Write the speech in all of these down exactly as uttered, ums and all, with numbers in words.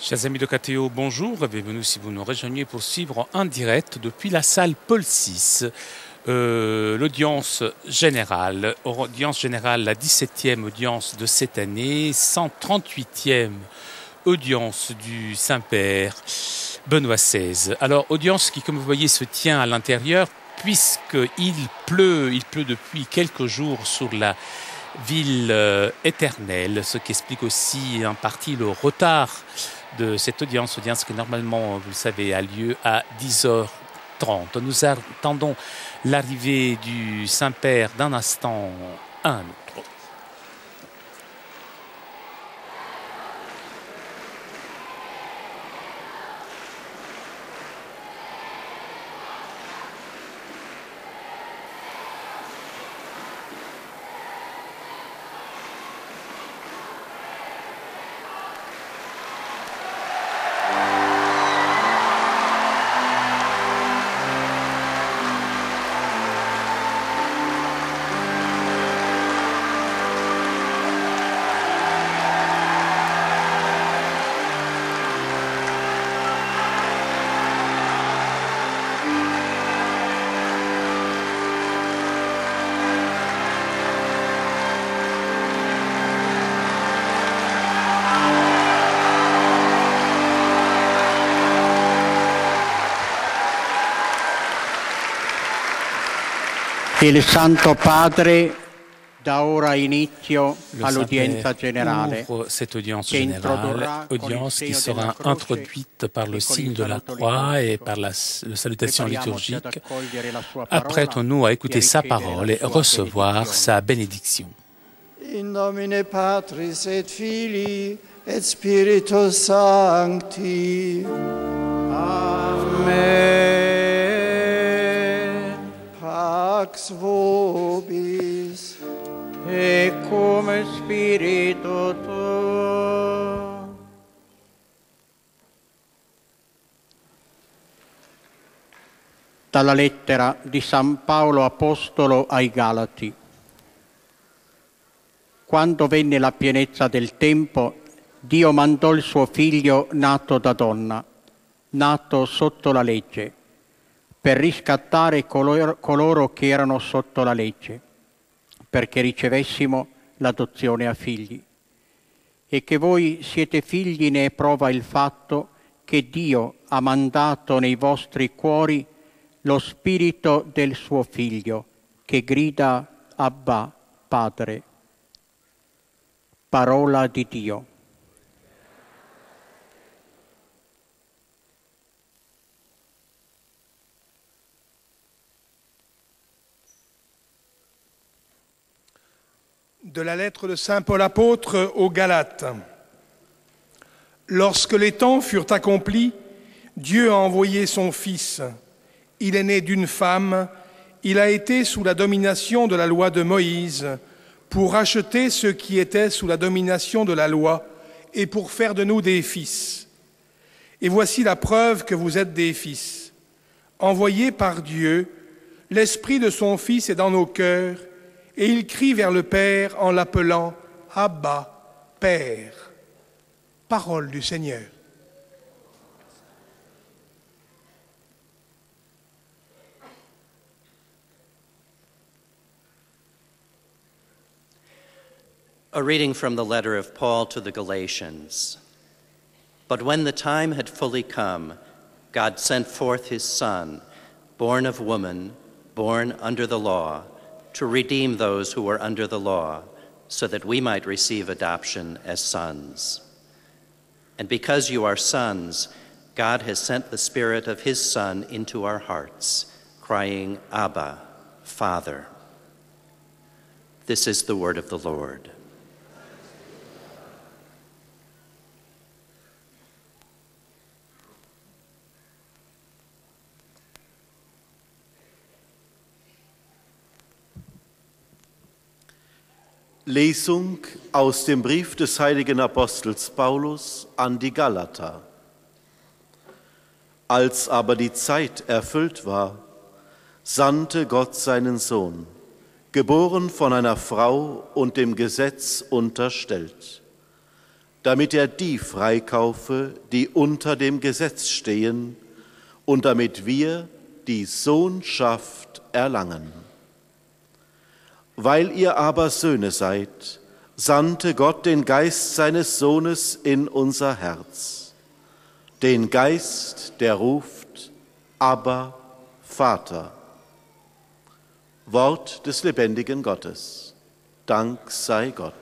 Chers amis de K T O, bonjour, bienvenue si vous nous rejoignez pour suivre en direct depuis la salle Paul six, euh, l'audience générale, audience générale, la dix-septième audience de cette année, cent trente-huitième audience du Saint-Père Benoît seize. Alors, audience qui, comme vous voyez, se tient à l'intérieur, puisqu'il pleut, il pleut depuis quelques jours sur la ville euh, éternelle, ce qui explique aussi en partie le retard de cette audience, audience qui normalement, vous le savez, a lieu à dix heures trente. Nous attendons l'arrivée du Saint-Père d'un instant à un autre. Il Santo Padre dà ora inizio all'udienza generale. Ouvre cette audience générale, audience qui sera introduite par le signe de la croix et par la, la salutation liturgique. Apprêtons-nous à écouter sa parole et recevoir sa bénédiction. In nomine Patris et Filii et Spiritus Sancti. Amen. Pax vobis, E come spirito tuo. Dalla lettera di San Paolo Apostolo ai Galati. Quando venne la pienezza del tempo, Dio mandò il suo figlio nato da donna, nato sotto la legge, per riscattare coloro, coloro che erano sotto la legge, perché ricevessimo l'adozione a figli. E che voi siete figli ne è prova il fatto che Dio ha mandato nei vostri cuori lo spirito del suo Figlio, che grida Abba, Padre. Parola di Dio. De la lettre de Saint Paul apôtre aux Galates. Lorsque les temps furent accomplis, Dieu a envoyé son Fils. Il est né d'une femme, il a été sous la domination de la loi de Moïse, pour racheter ceux qui étaient sous la domination de la loi et pour faire de nous des fils. Et voici la preuve que vous êtes des fils. Envoyés par Dieu, l'Esprit de son Fils est dans nos cœurs, et il crie vers le Père en l'appelant « Abba, Père ». Parole du Seigneur. A reading from the letter of Paul to the Galatians. But when the time had fully come, God sent forth his Son, born of woman, born under the law, to redeem those who were under the law, so that we might receive adoption as sons. And because you are sons, God has sent the Spirit of his Son into our hearts, crying, Abba, Father. This is the word of the Lord. Lesung aus dem Brief des heiligen Apostels Paulus an die Galater. Als aber die Zeit erfüllt war, sandte Gott seinen Sohn, geboren von einer Frau und dem Gesetz unterstellt. damit er die freikaufe, die unter dem Gesetz stehen, und damit wir die Sohnschaft erlangen. Weil ihr aber Söhne seid, sandte Gott den Geist seines Sohnes in unser Herz, den Geist, der ruft, Abba, Vater. Wort des lebendigen Gottes. Dank sei Gott.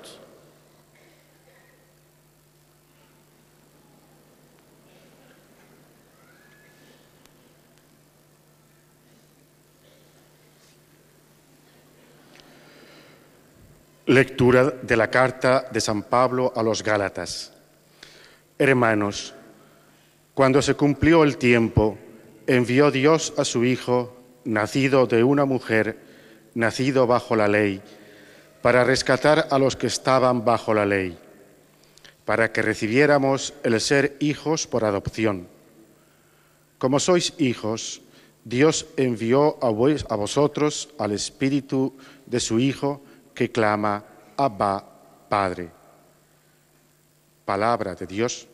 Lectura de la carta de San Pablo a los Gálatas. Hermanos, cuando se cumplió el tiempo, envió Dios a su Hijo, nacido de una mujer, nacido bajo la ley, para rescatar a los que estaban bajo la ley, para que recibiéramos el ser hijos por adopción. Como sois hijos, Dios envió a, vos, a vosotros al Espíritu de su Hijo, que clama, Abba, Padre. Palabra de Dios.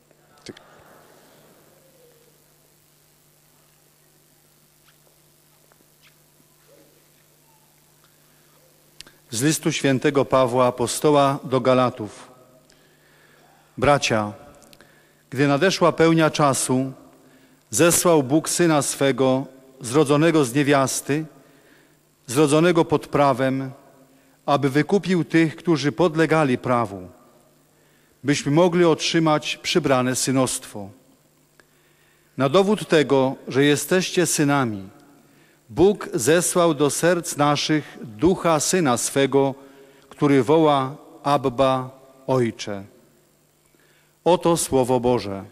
Z listu świętego Pawła apostoła do Galatów. Bracia, gdy nadeszła pełnia czasu, zesłał Bóg Syna swego, zrodzonego z niewiasty, zrodzonego pod prawem, aby wykupił tych, którzy podlegali prawu, byśmy mogli otrzymać przybrane synostwo. Na dowód tego, że jesteście synami, Bóg zesłał do serc naszych ducha Syna swego, który woła Abba, Ojcze. Oto Słowo Boże.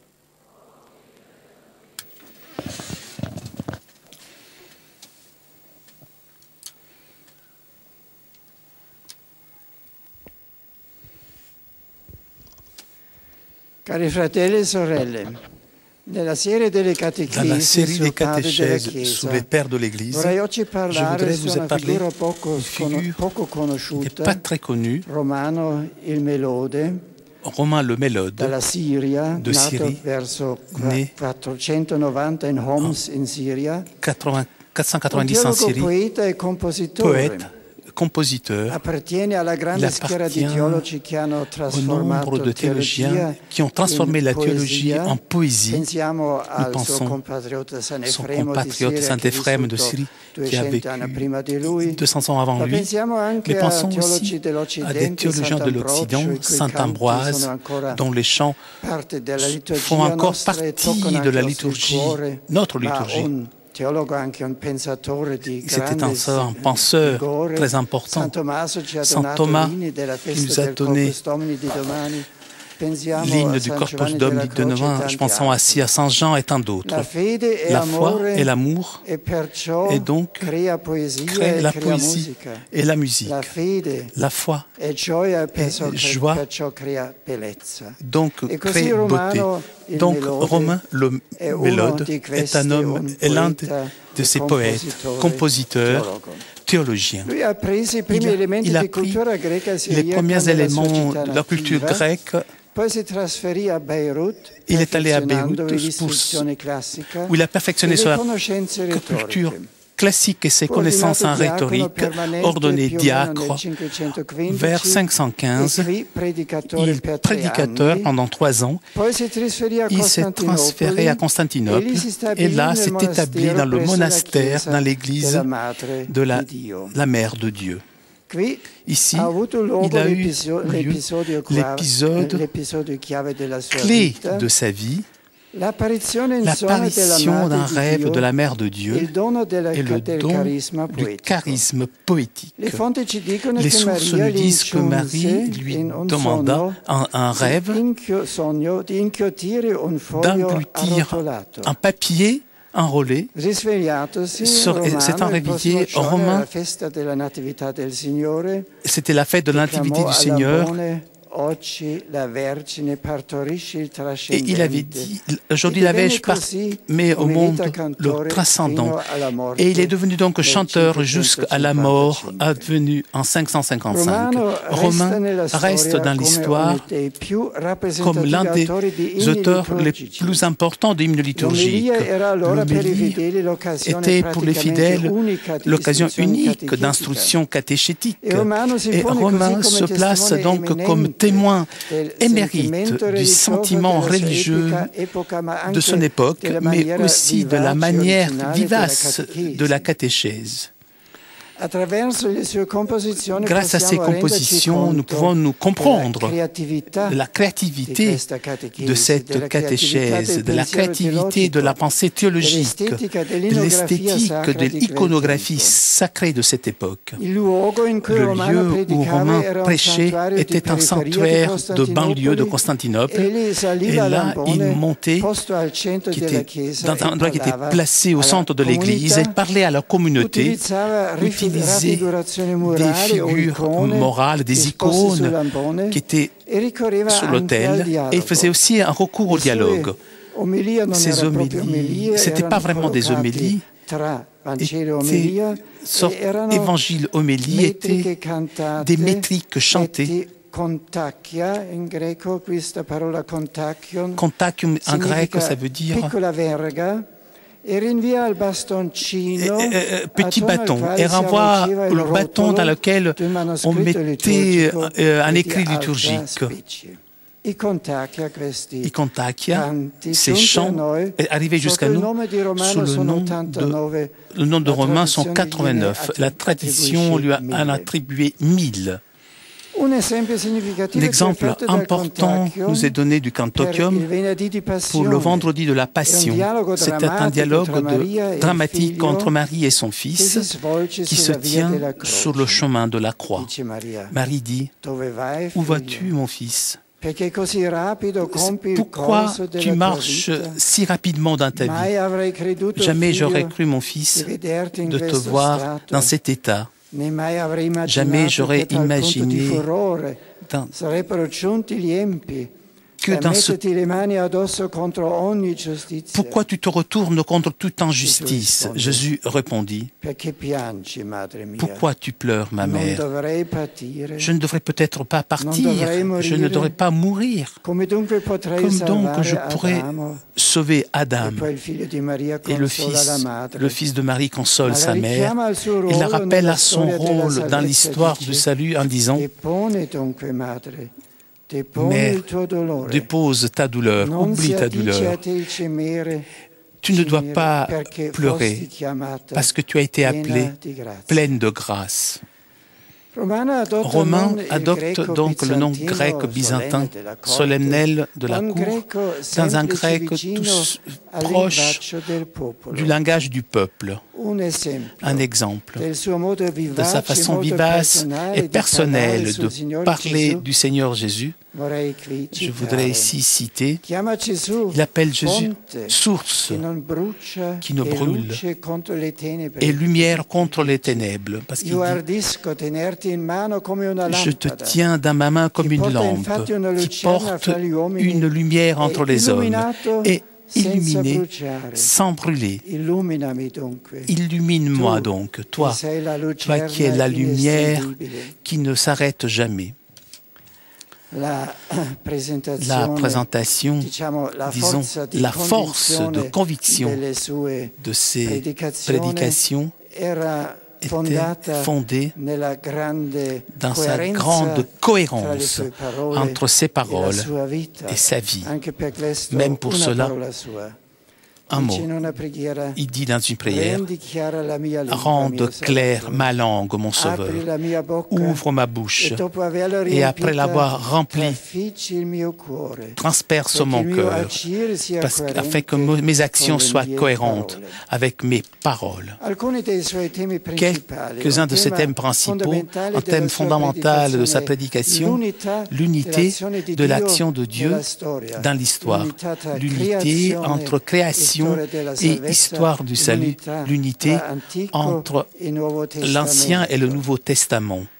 Cari fratelli e sorelle, nella serie delle Dans la série des catéchèses sous les pères de l'Église, vorrei oggi je parlare voudrais su vous una parler figura poco, d'une figure poco qui n'est conosciuta, pas très connue, Romano il Melode, Romain le Mélode, dalla Siria, de nato Syrie, verso né quattrocentonovanta in Homs in Siria, quatre cent un quatre-vingt-dix en teologo, Syrie, poeta e compositore. poète, compositeur, Appartiene alla grande il schiera di appartient teologi che hanno au trasformato nombre de teologia théologiens qui ont transformé in la théologie poesia. en poésie. Pensiamo al pensons suo compatriota San son Efremo di compatriote Siria, Saint che ha Ephrem de vissuto Syrie, qui a duecento anni prima di lui. vécu deux cents ans avant Ma lui. pensiamo anche Mais a pensons teologi aussi à des dell'Occidente, théologiens de l'Occident, Sant'Ambrogio, i cui Saint canti Ambroise, sono ancora dont les chants parte della liturgia font encore nostra e partie toccano de la anche il nostro liturgie, cuore, notre ma liturgie. un teologo, anche un pensatore di C'était grande un, un penseur vigore. très important. San Tommaso ci ha Saint donato Thomas l'Inne della qui festa nous a del donné Corpus Domini di domani. Pensiamo l'hymne a du San Corpus Giovanni della Domini de Croce e demain, tanti je pense altri. aussi à Saint Jean et tant d'autres. La fede è La foi amore et l'amour e perciò et donc crea poesia crée e la crea poésie musica. et la musique. La fede La foi, è gioia e perciò, Et joie. perciò crea bellezza. donc, E così crée beauté. Romano il Donc, Melode Romain le è uno Mélode di est questi, un homme, un est l'un de, poeta de e ces poètes, compositore, compositeurs, teologo. théologiens. Lui ha preso i primi Il a, elementi il a di pris cultura greca e les siriaca premiers nella éléments società de la culture nativa. grecque. Poi si trasferì a Beirut, Il est allé à perfezionando Beyrouth l'istruzione classica où il a perfectionné e le sa conoscenze culture retoriche. classique et ses connaissances en Ordinato rhétorique, permanente ordonné più o meno diacre nel cinquecentoquindici, vers cinq cent quinze. e prédicateur Il per tre prédicateur anni. pendant trois ans. Poi si trasferì a Il s'est transféré à Constantinople et là s'est établi dans le monastère, dans l'église de la, la Mère de Dieu. Qui Ici, ha avuto luogo il a eu l'episo- lieu l'episodio chiave- l'épisode l'episodio chiave della sua clé vita, de sa vie, l'apparizione in sogno della l'apparition Madre d'un di rêve Dio, de la Mère de Dieu il dono della- et le del don carisma du poetico. charisme poétique. Le fonti ci dicono Les che sources Maria nous disent que Marie l'inciunse lui in un demanda sogno un, un di rêve inchio- sogno di inchiodire un foglio d'engloutir arrotolato. un papier enrôlé. Risvegliatosi, Se- Romano, s'étant il prossimo réveillé, giorno Romain- alla festa della Natività del Signore, C'était la fête de la Nativité du proclamò alla Seigneur. Bone, Et il avait dit, aujourd'hui la Vierge met au monde le transcendant. Et il est devenu donc chanteur jusqu'à la mort, advenue en cinq cent cinquante-cinq. Romain reste dans l'histoire comme l'un des auteurs les plus importants de l'hymne liturgique. L'homélie était pour les fidèles l'occasion unique d'instruction catéchétique. Et Romain se place donc comme témoin émérite du sentiment religieux de son époque, mais aussi de la manière vivace de la catéchèse. Grâce à ces compositions, nous pouvons nous comprendre de la créativité de cette catéchèse, de la créativité de la pensée théologique, de l'esthétique, de l'iconographie sacrée de cette époque. Le lieu où Romain prêchait était un sanctuaire de banlieue de Constantinople, et là, il montait qui était dans un endroit qui était placé au centre de l'église et parlait à la communauté, utilisait des figures morales, des icônes qui étaient sur l'autel, et il faisait aussi un recours au dialogue. Ces homélies, ce n'étaient pas vraiment des homélies, évangile, homélie étaient des métriques chantées. Contacium en grec, ça veut dire Et, euh, petit bâton, et renvoie le bâton dans lequel on mettait euh, un écrit liturgique. I Contacchia, ces chants arrivaient jusqu'à nous sous le nom de, le nom de Romain sont quatre-vingt-neuf. La tradition lui a en attribué mille. L'exemple important nous est donné du Cantocium pour le vendredi de la Passion. C'était un dialogue de, dramatique entre Marie et son fils qui se tient sur le chemin de la croix. Marie dit, « Où vas-tu, mon fils ? Pourquoi tu marches si rapidement dans ta vie ? Jamais j'aurais cru, mon fils, de te voir dans cet état. Jamais j'aurais imaginé dans, que dans ce... Pourquoi tu te retournes contre toute injustice ? Jésus répondit, pourquoi tu pleures, ma mère ? Je ne devrais peut-être pas partir, je ne devrais pas mourir. Comme donc je pourrais sauver Adam ? Et le fils, le fils de Marie console sa mère et la rappelle à son rôle dans l'histoire du salut en disant, Mère, dépose ta douleur, oublie ta douleur. Tu ne dois pas pleurer parce que tu as été appelée pleine de grâce. Romain adopte donc le nom grec byzantin solennel de la cour dans un grec tout proche du langage du peuple. Un exemple de sa façon vivace et personnelle de parler du Seigneur Jésus. Je voudrais ici citer, il appelle Jésus source qui ne brûle et lumière contre les ténèbres, parce qu'il dit, je te tiens dans ma main comme une lampe qui porte une lumière entre les hommes et illuminé sans brûler. Illumine-moi donc, toi, toi qui es la lumière qui ne s'arrête jamais. La présentation, disons, la force de conviction de ces prédications était fondée dans sa grande cohérence entre ses paroles et sa vie. Même pour cela, un mot. Il dit dans une prière, « Rende claire ma langue, mon Sauveur, ouvre ma bouche, et après l'avoir remplie, transperce mon cœur, parce, afin que mes actions soient cohérentes avec mes paroles. » Quelques-uns de ses thèmes principaux, un thème fondamental de sa prédication, l'unité de l'action de Dieu dans l'histoire, l'unité entre création et histoire du salut, l'unité entre l'Ancien et le Nouveau Testament.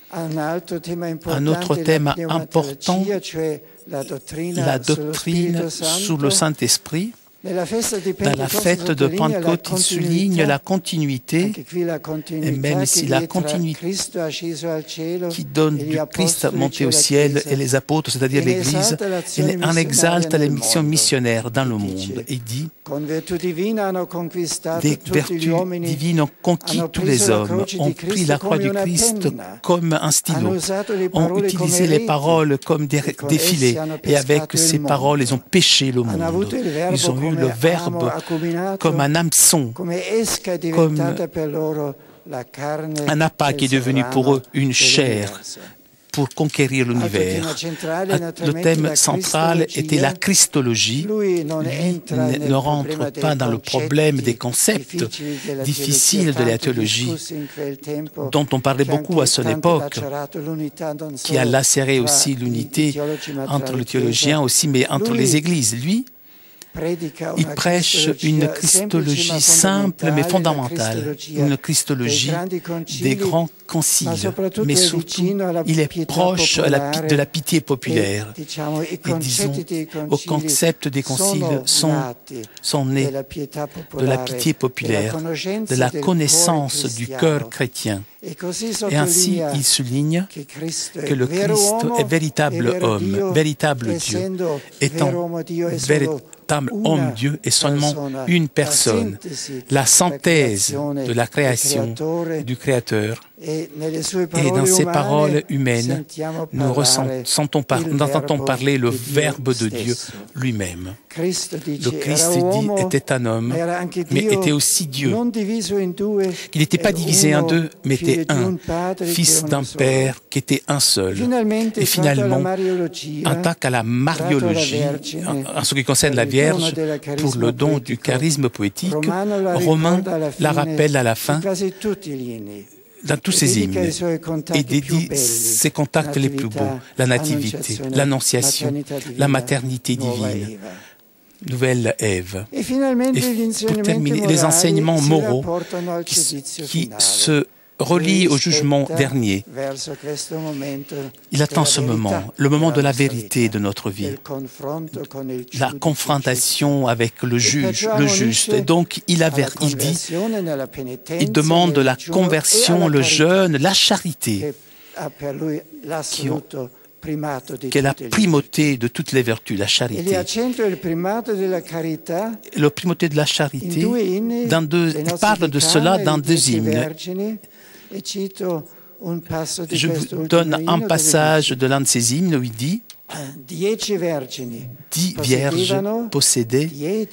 Un autre thème important, la doctrine sous le Saint-Esprit. Dans la fête de Pentecôte, il souligne la continuité, et même si la continuité qui donne du Christ monté au ciel et les apôtres, c'est-à-dire l'Église, il en exalte les missions missionnaires dans le monde et dit des vertus divines ont conquis tous les hommes, ont pris la croix du Christ comme un stylo, ont utilisé les paroles comme des, des filets et avec ces paroles, ils ont pêché le monde. Ils ont eu le Verbe comme un hameçon, comme un appât qui est devenu pour eux une chair pour conquérir l'univers. Le thème central était la Christologie. Lui ne rentre pas dans le problème des concepts difficiles de la théologie, dont on parlait beaucoup à son époque, qui a lacéré aussi l'unité entre les théologiens aussi, mais entre les églises. Lui, il prêche une christologie simple mais fondamentale, une christologie des grands conciles, mais surtout il est proche de la pitié populaire. Et disons, au concept des conciles sont, sont nés de la pitié populaire, de la connaissance du cœur chrétien. Et ainsi, il souligne que le Christ est véritable homme, véritable Dieu, étant véritable homme Dieu est seulement une personne, la synthèse de la création du Créateur. Et dans ces paroles humaines, nous, ressentons par, nous entendons parler le Verbe de Dieu lui-même. Le Christ dit était un homme, mais était aussi Dieu. Il n'était pas divisé en deux, mais était un, fils d'un Père qui était un seul. Et finalement, attaque à la mariologie, en ce qui concerne la Vierge, pour le don du charisme poétique. Romain la rappelle à la fin dans tous ses hymnes, et dédie ses contacts les plus beaux, la nativité, l'annonciation, la maternité divine, nouvelle Ève. Et pour terminer, les enseignements moraux qui, qui se relient au jugement dernier. Il attend ce moment, le moment de la vérité de notre vie, la confrontation avec le juge, le juste. Et donc, il, aver, il dit, il demande la conversion, le jeûne, la charité, qui ont qui est la primauté de toutes les vertus, la charité. Le primauté de la charité, dans deux, il parle de cela dans deux hymnes. Je vous donne un passage de l'un de ces hymnes où il dit « Dix vierges possédaient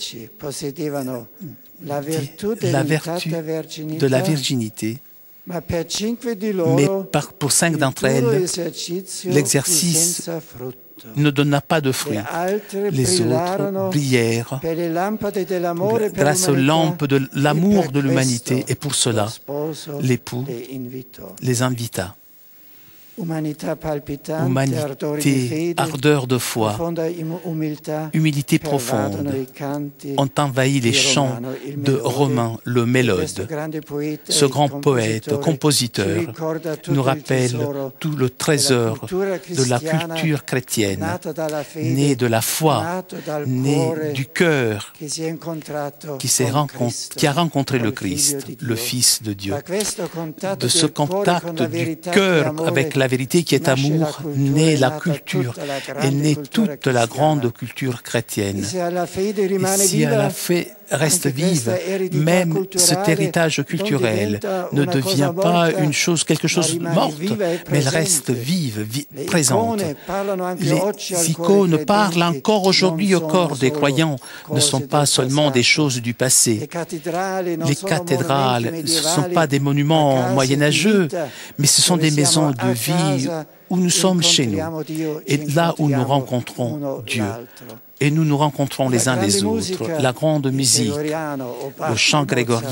la vertu de la virginité. Mais par, pour cinq d'entre elles, l'exercice ne donna pas de fruits. Les autres brillèrent grâce aux lampes de l'amour de l'humanité, et pour cela, l'époux les invita. Humanité, ardeur de foi, humilité profonde ont envahi les chants de Romain le Mélode. Ce grand poète, compositeur, nous rappelle tout le trésor de la culture chrétienne, né de la foi, né du cœur, qui, s'est rencontré, qui a rencontré le Christ, le Fils de Dieu. De ce contact du cœur avec la La vérité qui est amour, naît la culture, et naît toute la grande culture chrétienne. Et si à la fin reste vive, même cet héritage culturel ne devient pas une chose, quelque chose morte, mais elle reste vive, vi présente. Les icônes parlent encore aujourd'hui au corps des croyants, ne sont pas seulement des choses du passé. Les cathédrales ne sont pas des monuments moyenâgeux, mais ce sont des maisons de vie où nous sommes chez nous, et là où nous rencontrons Dieu. Et nous nous rencontrons les uns les autres. La grande musique, le chant grégorien,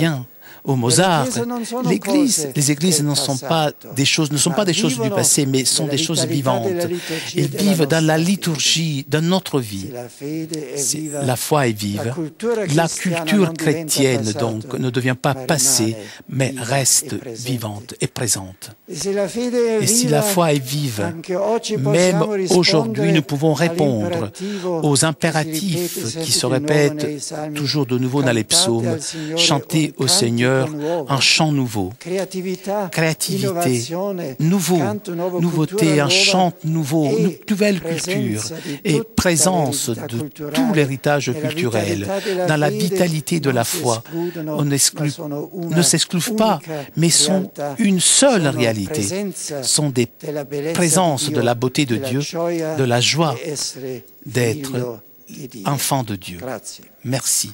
au Mozart. L'Église, les églises ne sont pas des choses, ne sont pas des choses du passé, mais sont des choses vivantes. Ils vivent dans la liturgie de notre vie. La foi est vive. La culture chrétienne, donc, ne devient pas passée, mais reste vivante et présente. Et si la foi est vive, même aujourd'hui, nous pouvons répondre aux impératifs qui se répètent toujours de nouveau dans les psaumes, chanter au Seigneur un chant nouveau, créativité, nouveau, nouveauté, un chant nouveau, une nouvelle culture et présence de tout l'héritage culturel dans la vitalité de la foi. On ne s'excluent pas, mais sont une seule réalité, sont des présences de la beauté de Dieu, de la joie d'être enfant de Dieu. Merci.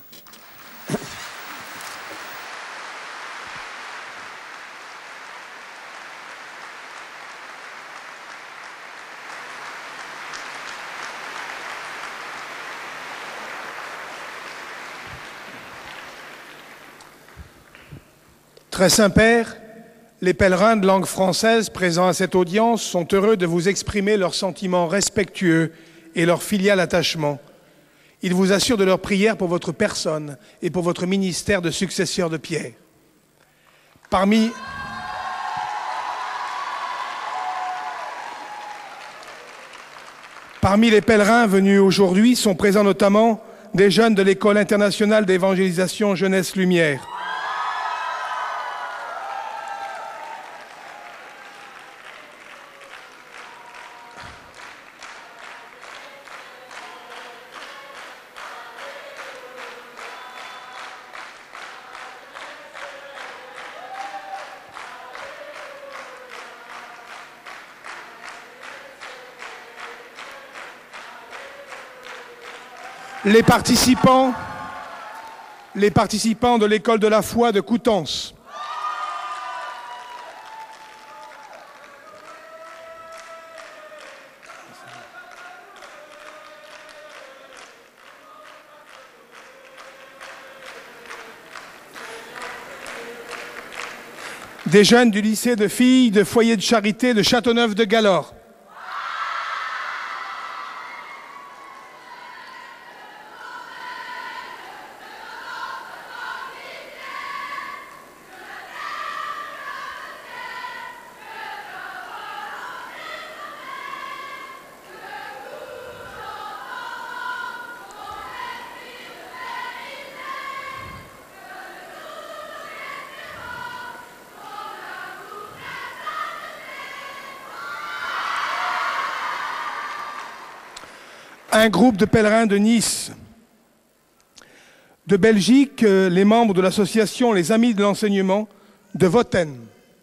Très Saint-Père, les pèlerins de langue française présents à cette audience sont heureux de vous exprimer leurs sentiments respectueux et leur filial attachement. Ils vous assurent de leur prière pour votre personne et pour votre ministère de successeur de Pierre. Parmi, Parmi les pèlerins venus aujourd'hui sont présents notamment des jeunes de l'École internationale d'évangélisation Jeunesse Lumière. Les participants, les participants de l'école de la foi de Coutances. Des jeunes du lycée de filles de foyer de charité de Châteauneuf-de-Galore. Un groupe de pèlerins de Nice, de Belgique, les membres de l'association Les Amis de l'Enseignement de Vothen.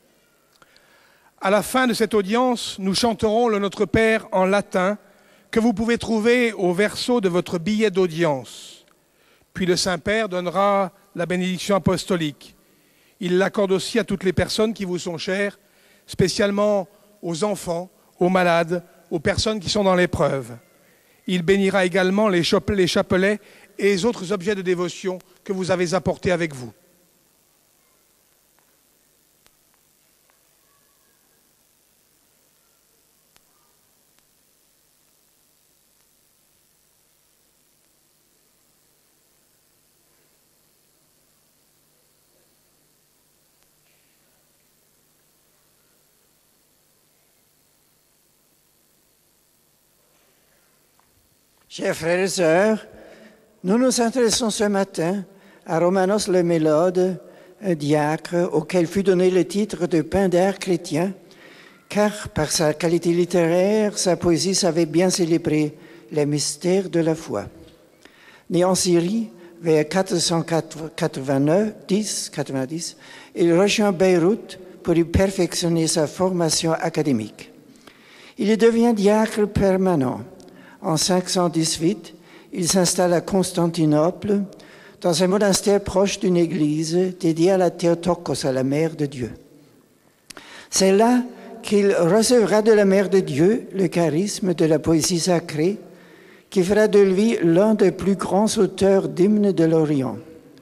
À la fin de cette audience, nous chanterons le Notre Père en latin que vous pouvez trouver au verso de votre billet d'audience. Puis le Saint-Père donnera la bénédiction apostolique. Il l'accorde aussi à toutes les personnes qui vous sont chères, spécialement aux enfants, aux malades, aux personnes qui sont dans l'épreuve. Il bénira également les chapelets et les autres objets de dévotion que vous avez apportés avec vous. Chers frères et sœurs, nous nous intéressons ce matin à Romanos le Mélode, un diacre auquel fut donné le titre de Pindare chrétien, car par sa qualité littéraire, sa poésie savait bien célébrer les mystères de la foi. Né en Syrie vers quatre cent quatre-vingt-dix, il rejoint Beyrouth pour y perfectionner sa formation académique. Il y devient diacre permanent. En cinq cent dix-huit, il s'installe à Constantinople, dans un monastère proche d'une église dédiée à la Théotokos, à la Mère de Dieu. C'est là qu'il recevra de la Mère de Dieu le charisme de la poésie sacrée, qui fera de lui l'un des plus grands auteurs d'hymnes de l'Orient.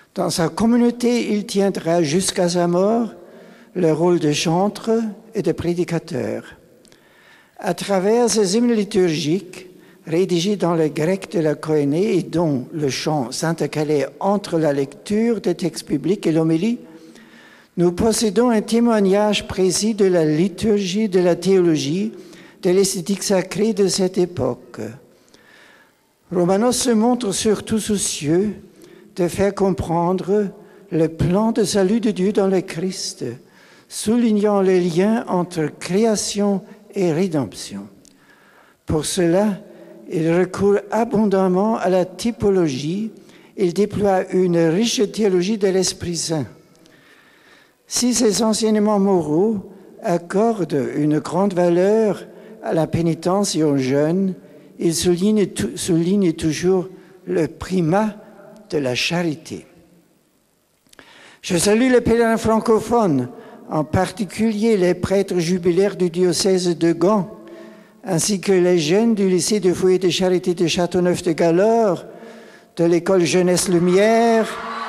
Dans sa communauté, il tiendra jusqu'à sa mort le rôle de chantre et de prédicateur. À travers ses hymnes liturgiques, rédigés dans le grec de la Kohénée et dont le chant s'intercalait entre la lecture des textes bibliques et l'homélie, nous possédons un témoignage précis de la liturgie, de la théologie, de l'esthétique sacrée de cette époque. Romanos se montre surtout soucieux de faire comprendre le plan de salut de Dieu dans le Christ, soulignant le lien entre création et rédemption. Pour cela, il recourt abondamment à la typologie, il déploie une riche théologie de l'Esprit Saint. Si ces enseignements moraux accordent une grande valeur à la pénitence et aux jeunes, il souligne, souligne toujours le primat de la charité. Je salue les pèlerins francophones, en particulier les prêtres jubilaires du diocèse de Gand, ainsi que les jeunes du lycée de Foyer de Charité de Châteauneuf de Galore, de l'école Jeunesse Lumière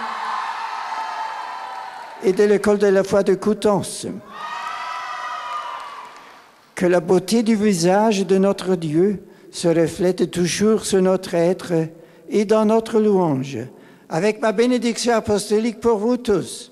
et de l'école de la foi de Coutances. Que la beauté du visage de notre Dieu se reflète toujours sur notre être et dans notre louange. Avec ma bénédiction apostolique pour vous tous.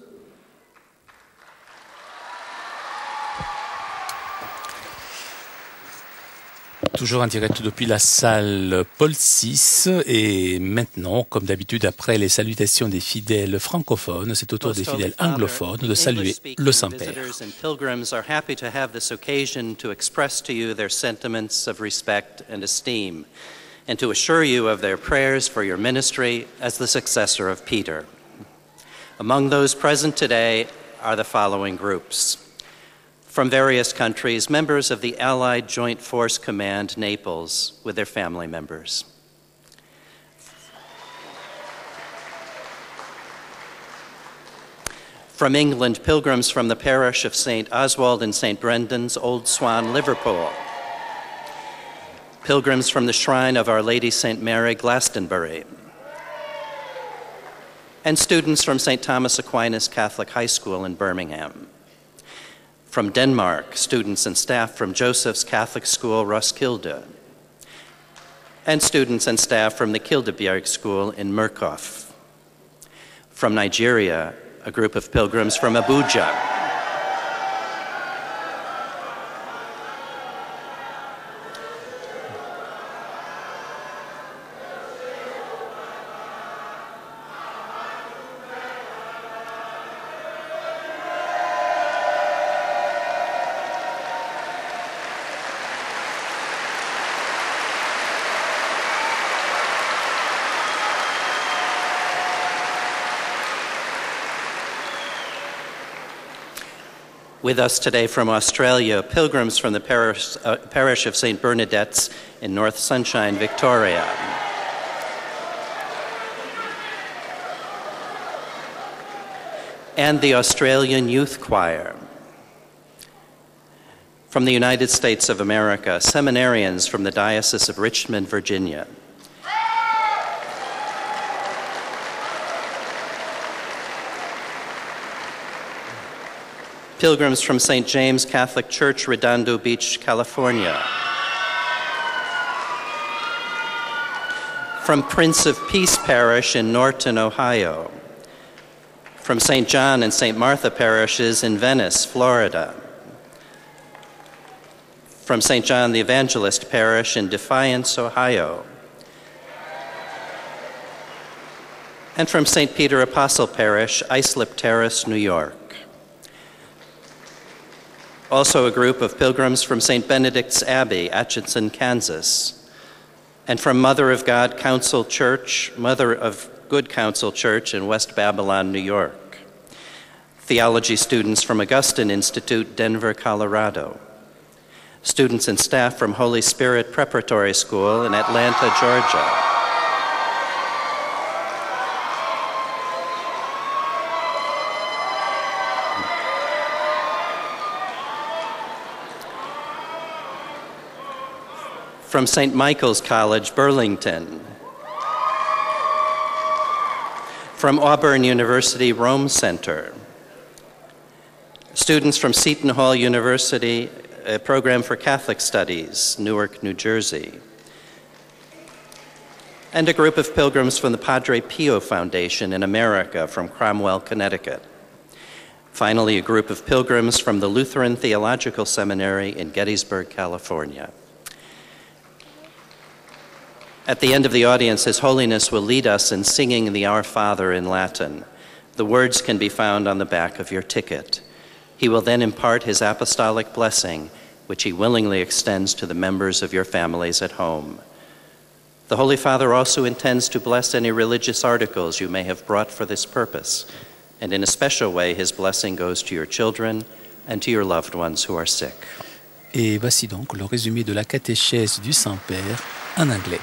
Toujours en direct depuis la salle Paul six et maintenant, comme d'habitude, après les salutations des fidèles francophones, c'est au tour des fidèles anglophones de saluer le Saint-Père. Pilgrims are happy to have this occasion to express to you their sentiments of respect and esteem, and to assure you of their prayers for your ministry as the successor of Peter. Among those present today are the following groups. From various countries, members of the Allied Joint Force Command, Naples, with their family members. From England, pilgrims from the parish of Saint Oswald and Saint Brendan's, Old Swan, Liverpool. Pilgrims from the Shrine of Our Lady Saint Mary, Glastonbury. And students from Saint Thomas Aquinas Catholic High School in Birmingham. From Denmark, students and staff from Joseph's Catholic School, Roskilde. And students and staff from the Kildebjerg School in Murkoff. From Nigeria, a group of pilgrims from Abuja. With us today from Australia, pilgrims from the parish, uh, parish of Saint Bernadette's in North Sunshine, Victoria. And the Australian Youth Choir. From the United States of America, seminarians from the Diocese of Richmond, Virginia. Pilgrims from Saint James Catholic Church, Redondo Beach, California. From Prince of Peace Parish in Norton, Ohio. From Saint John and Saint Martha parishes in Venice, Florida. From Saint John the Evangelist Parish in Defiance, Ohio. And from Saint Peter Apostle Parish, Islip Terrace, New York. Also a group of pilgrims from Saint Benedict's Abbey, Atchison, Kansas, and from Mother of God Council Church, Mother of Good Council Church in West Babylon, New York. Theology students from Augustine Institute, Denver, Colorado. Students and staff from Holy Spirit Preparatory School in Atlanta, Georgia. From Saint Michael's College, Burlington. From Auburn University Rome Center, students from Seton Hall University, a program for Catholic Studies, Newark, New Jersey, and a group of pilgrims from the Padre Pio Foundation in America from Cromwell, Connecticut. Finally, a group of pilgrims from the Lutheran Theological Seminary in Gettysburg, California. At the end of the audience, His Holiness will lead us in singing the Our Father in Latin. The words can be found on the back of your ticket. He will then impart his apostolic blessing, which he willingly extends to the members of your families at home. The Holy Father also intends to bless any religious articles you may have brought for this purpose, and in a special way, his blessing goes to your children and to your loved ones who are sick. Et voici donc le résumé de la catéchèse du Saint-Père en anglais.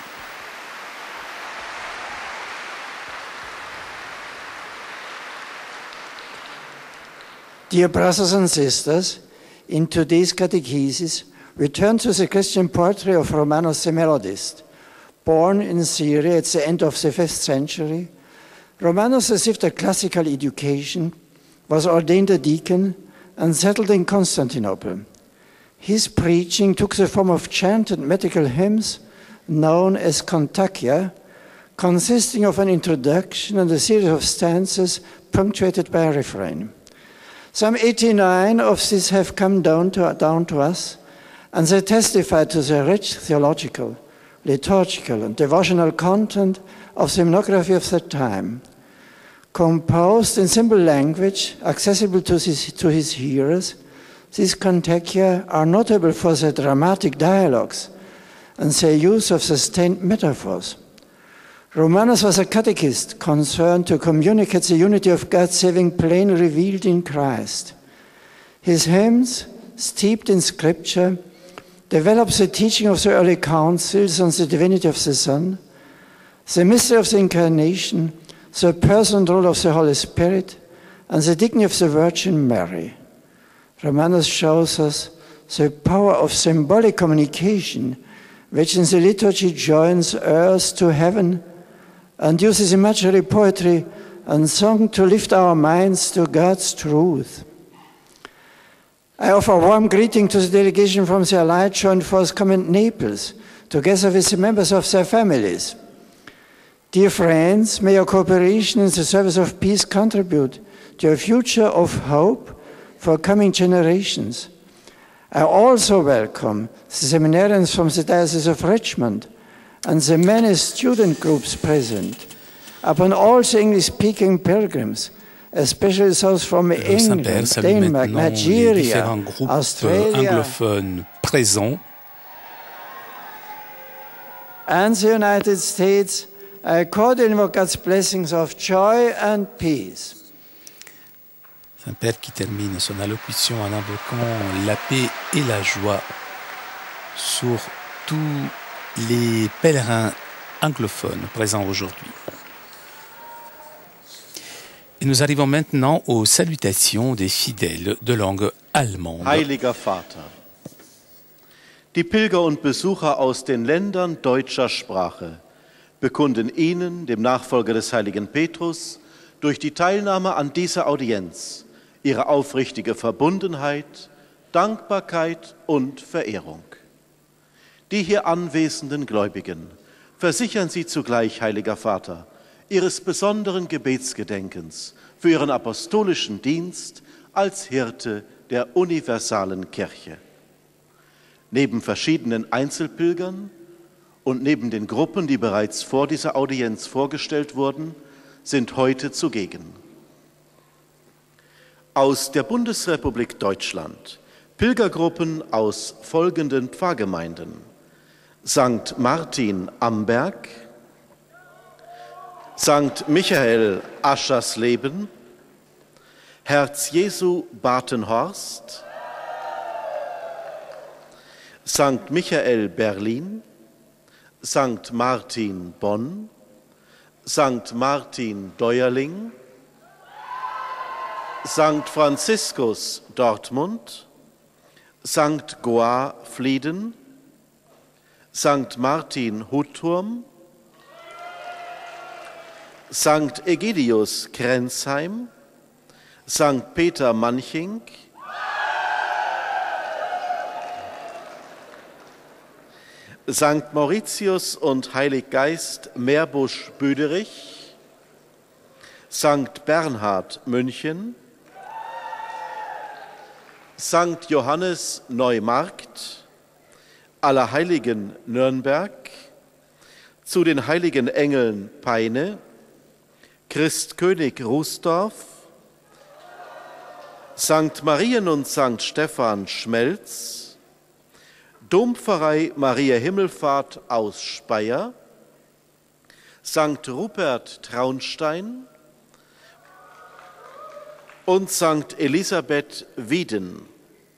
Dear brothers and sisters, in today's catechesis, we turn to the Christian portrait of Romanos the Melodist. Born in Syria at the end of the fifth century, Romanos received a classical education, was ordained a deacon, and settled in Constantinople. His preaching took the form of chanted medical hymns known as Kontakia, consisting of an introduction and a series of stanzas punctuated by a refrain. Some eighty-nine of these have come down to, down to us, and they testify to the rich theological, liturgical, and devotional content of the hymnography of that time. Composed in simple language, accessible to his, to his hearers, these Kontakia are notable for their dramatic dialogues and their use of sustained metaphors. Romanos was a catechist concerned to communicate the unity of God's saving plan revealed in Christ. His hymns, steeped in Scripture, develop the teaching of the early councils on the divinity of the Son, the mystery of the Incarnation, the personal role of the Holy Spirit, and the dignity of the Virgin Mary. Romanos shows us the power of symbolic communication, which in the liturgy joins earth to heaven and uses imaginary poetry and song to lift our minds to God's truth. I offer a warm greeting to the delegation from the Allied Joint Force Command Naples, together with the members of their families. Dear friends, may your cooperation in the service of peace contribute to a future of hope for coming generations. I also welcome the seminarians from the Diocese of Richmond and the many student groups present, upon all the English-speaking pilgrims, especially those from England, Denmark, Nigeria, Australia, anglophones présents, and the United States. I cordially invoke God's blessings of joy and peace. Saint-Père qui termine son allocution en invoquant la paix et la joie sur tous les pèlerins anglophones présents aujourd'hui. Et nous arrivons maintenant aux salutations des fidèles de langue allemande. Heiliger Vater, die Pilger und Besucher aus den Ländern deutscher Sprache bekunden Ihnen, dem Nachfolger des heiligen Petrus, durch die Teilnahme an dieser Audienz ihre aufrichtige Verbundenheit, Dankbarkeit und Verehrung. Die hier anwesenden Gläubigen versichern Sie zugleich, heiliger Vater, Ihres besonderen Gebetsgedenkens für Ihren apostolischen Dienst als Hirte der universalen Kirche. Neben verschiedenen Einzelpilgern und neben den Gruppen, die bereits vor dieser Audienz vorgestellt wurden, sind heute zugegen aus der Bundesrepublik Deutschland Pilgergruppen aus folgenden Pfarrgemeinden: Sankt Martin Amberg, Sankt Michael Aschersleben, Herz Jesu Batenhorst, Sankt Michael Berlin, Sankt Martin Bonn, Sankt Martin Deuerling, Sankt Franziskus Dortmund, Sankt Goar Flieden, Sankt Martin Hutturm, Sankt Egidius Krenzheim, Sankt Peter Manching, Sankt Mauritius und Heilig Geist Meerbusch-Büderich, Sankt Bernhard München, Sankt Johannes Neumarkt, Allerheiligen Nürnberg, zu den heiligen Engeln Peine, Christkönig Rußdorf, Sankt Marien und Sankt Stephan Schmelz, Dompfarrei Maria Himmelfahrt aus Speyer, Sankt Rupert Traunstein und Sankt Elisabeth Wieden.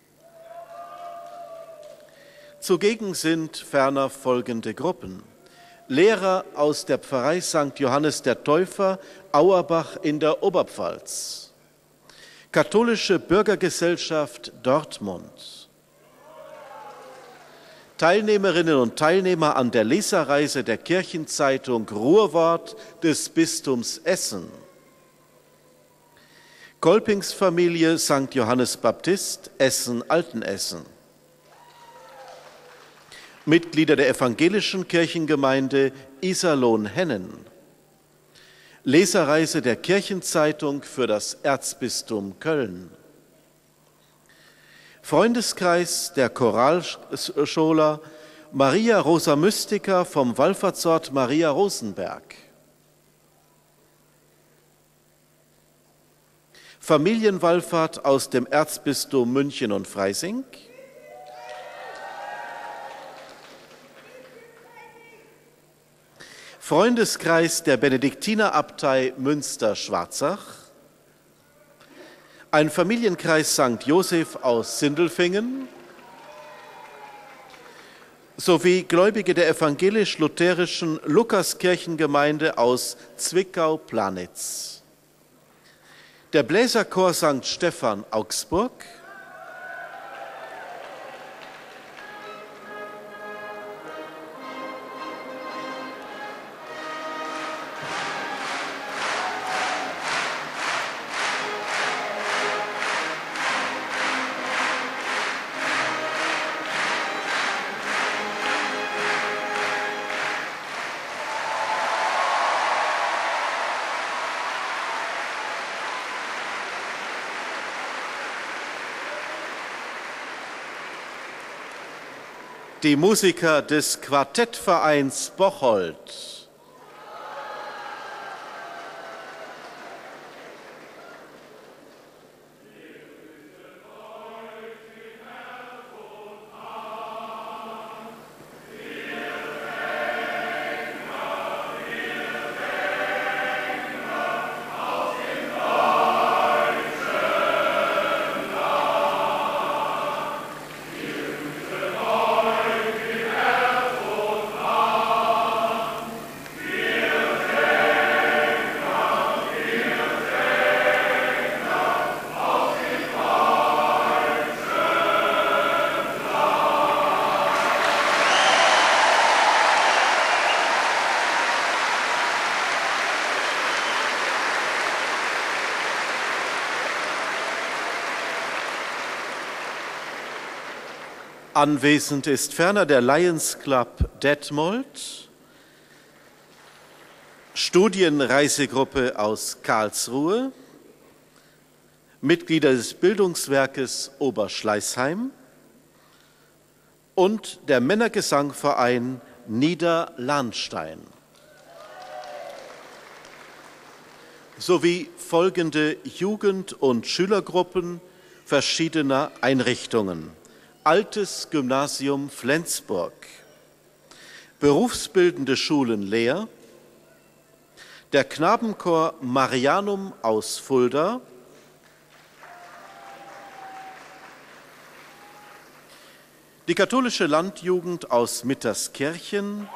Zugegen sind ferner folgende Gruppen: Lehrer aus der Pfarrei Sankt Johannes der Täufer, Auerbach in der Oberpfalz, Katholische Bürgergesellschaft Dortmund, Teilnehmerinnen und Teilnehmer an der Leserreise der Kirchenzeitung Ruhrwort des Bistums Essen, Kolpingsfamilie Sankt Johannes Baptist, Essen-Altenessen, Mitglieder der evangelischen Kirchengemeinde Iserlohn-Hennen, Leserreise der Kirchenzeitung für das Erzbistum Köln, Freundeskreis der Choralschola Maria Rosa Mystica vom Wallfahrtsort Maria Rosenberg, Familienwallfahrt aus dem Erzbistum München und Freising, Freundeskreis der Benediktinerabtei Münster-Schwarzach, ein Familienkreis Sankt Josef aus Sindelfingen sowie Gläubige der evangelisch-lutherischen Lukaskirchengemeinde aus Zwickau-Planitz, der Bläserchor Sankt Stephan Augsburg, die Musiker des Quartettvereins Bocholt, anwesend ist ferner der Lions Club Detmold, Studienreisegruppe aus Karlsruhe, Mitglieder des Bildungswerkes Oberschleißheim und der Männergesangverein Niederlahnstein. Sowie folgende Jugend- und Schülergruppen verschiedener Einrichtungen: Altes Gymnasium Flensburg, Berufsbildende Schulen Leer, der Knabenchor Marianum aus Fulda, die katholische Landjugend aus Mitterskirchen,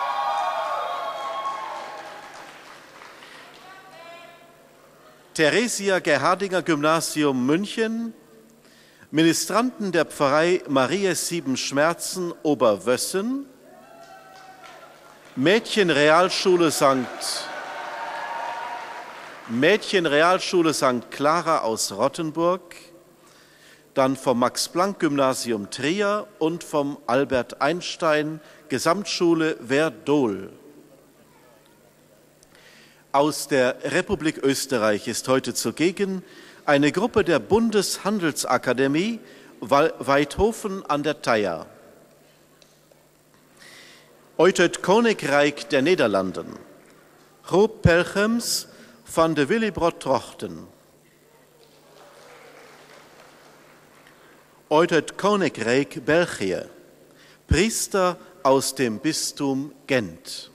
Theresia Gerhardinger Gymnasium München, Ministranten der Pfarrei Maria Sieben Schmerzen Oberwössen, Mädchenrealschule Sankt Mädchenrealschule Sankt Clara aus Rottenburg, dann vom Max-Planck-Gymnasium Trier und vom Albert Einstein Gesamtschule Werdohl. Aus der Republik Österreich ist heute zugegen eine Gruppe der Bundeshandelsakademie Weidhofen an der Thaya. Uit het Koninkrijk der Niederlanden, Groep Pelgrims van de Willibrord Trochten. Uit het Koninkrijk België, Priester aus dem Bistum Gent.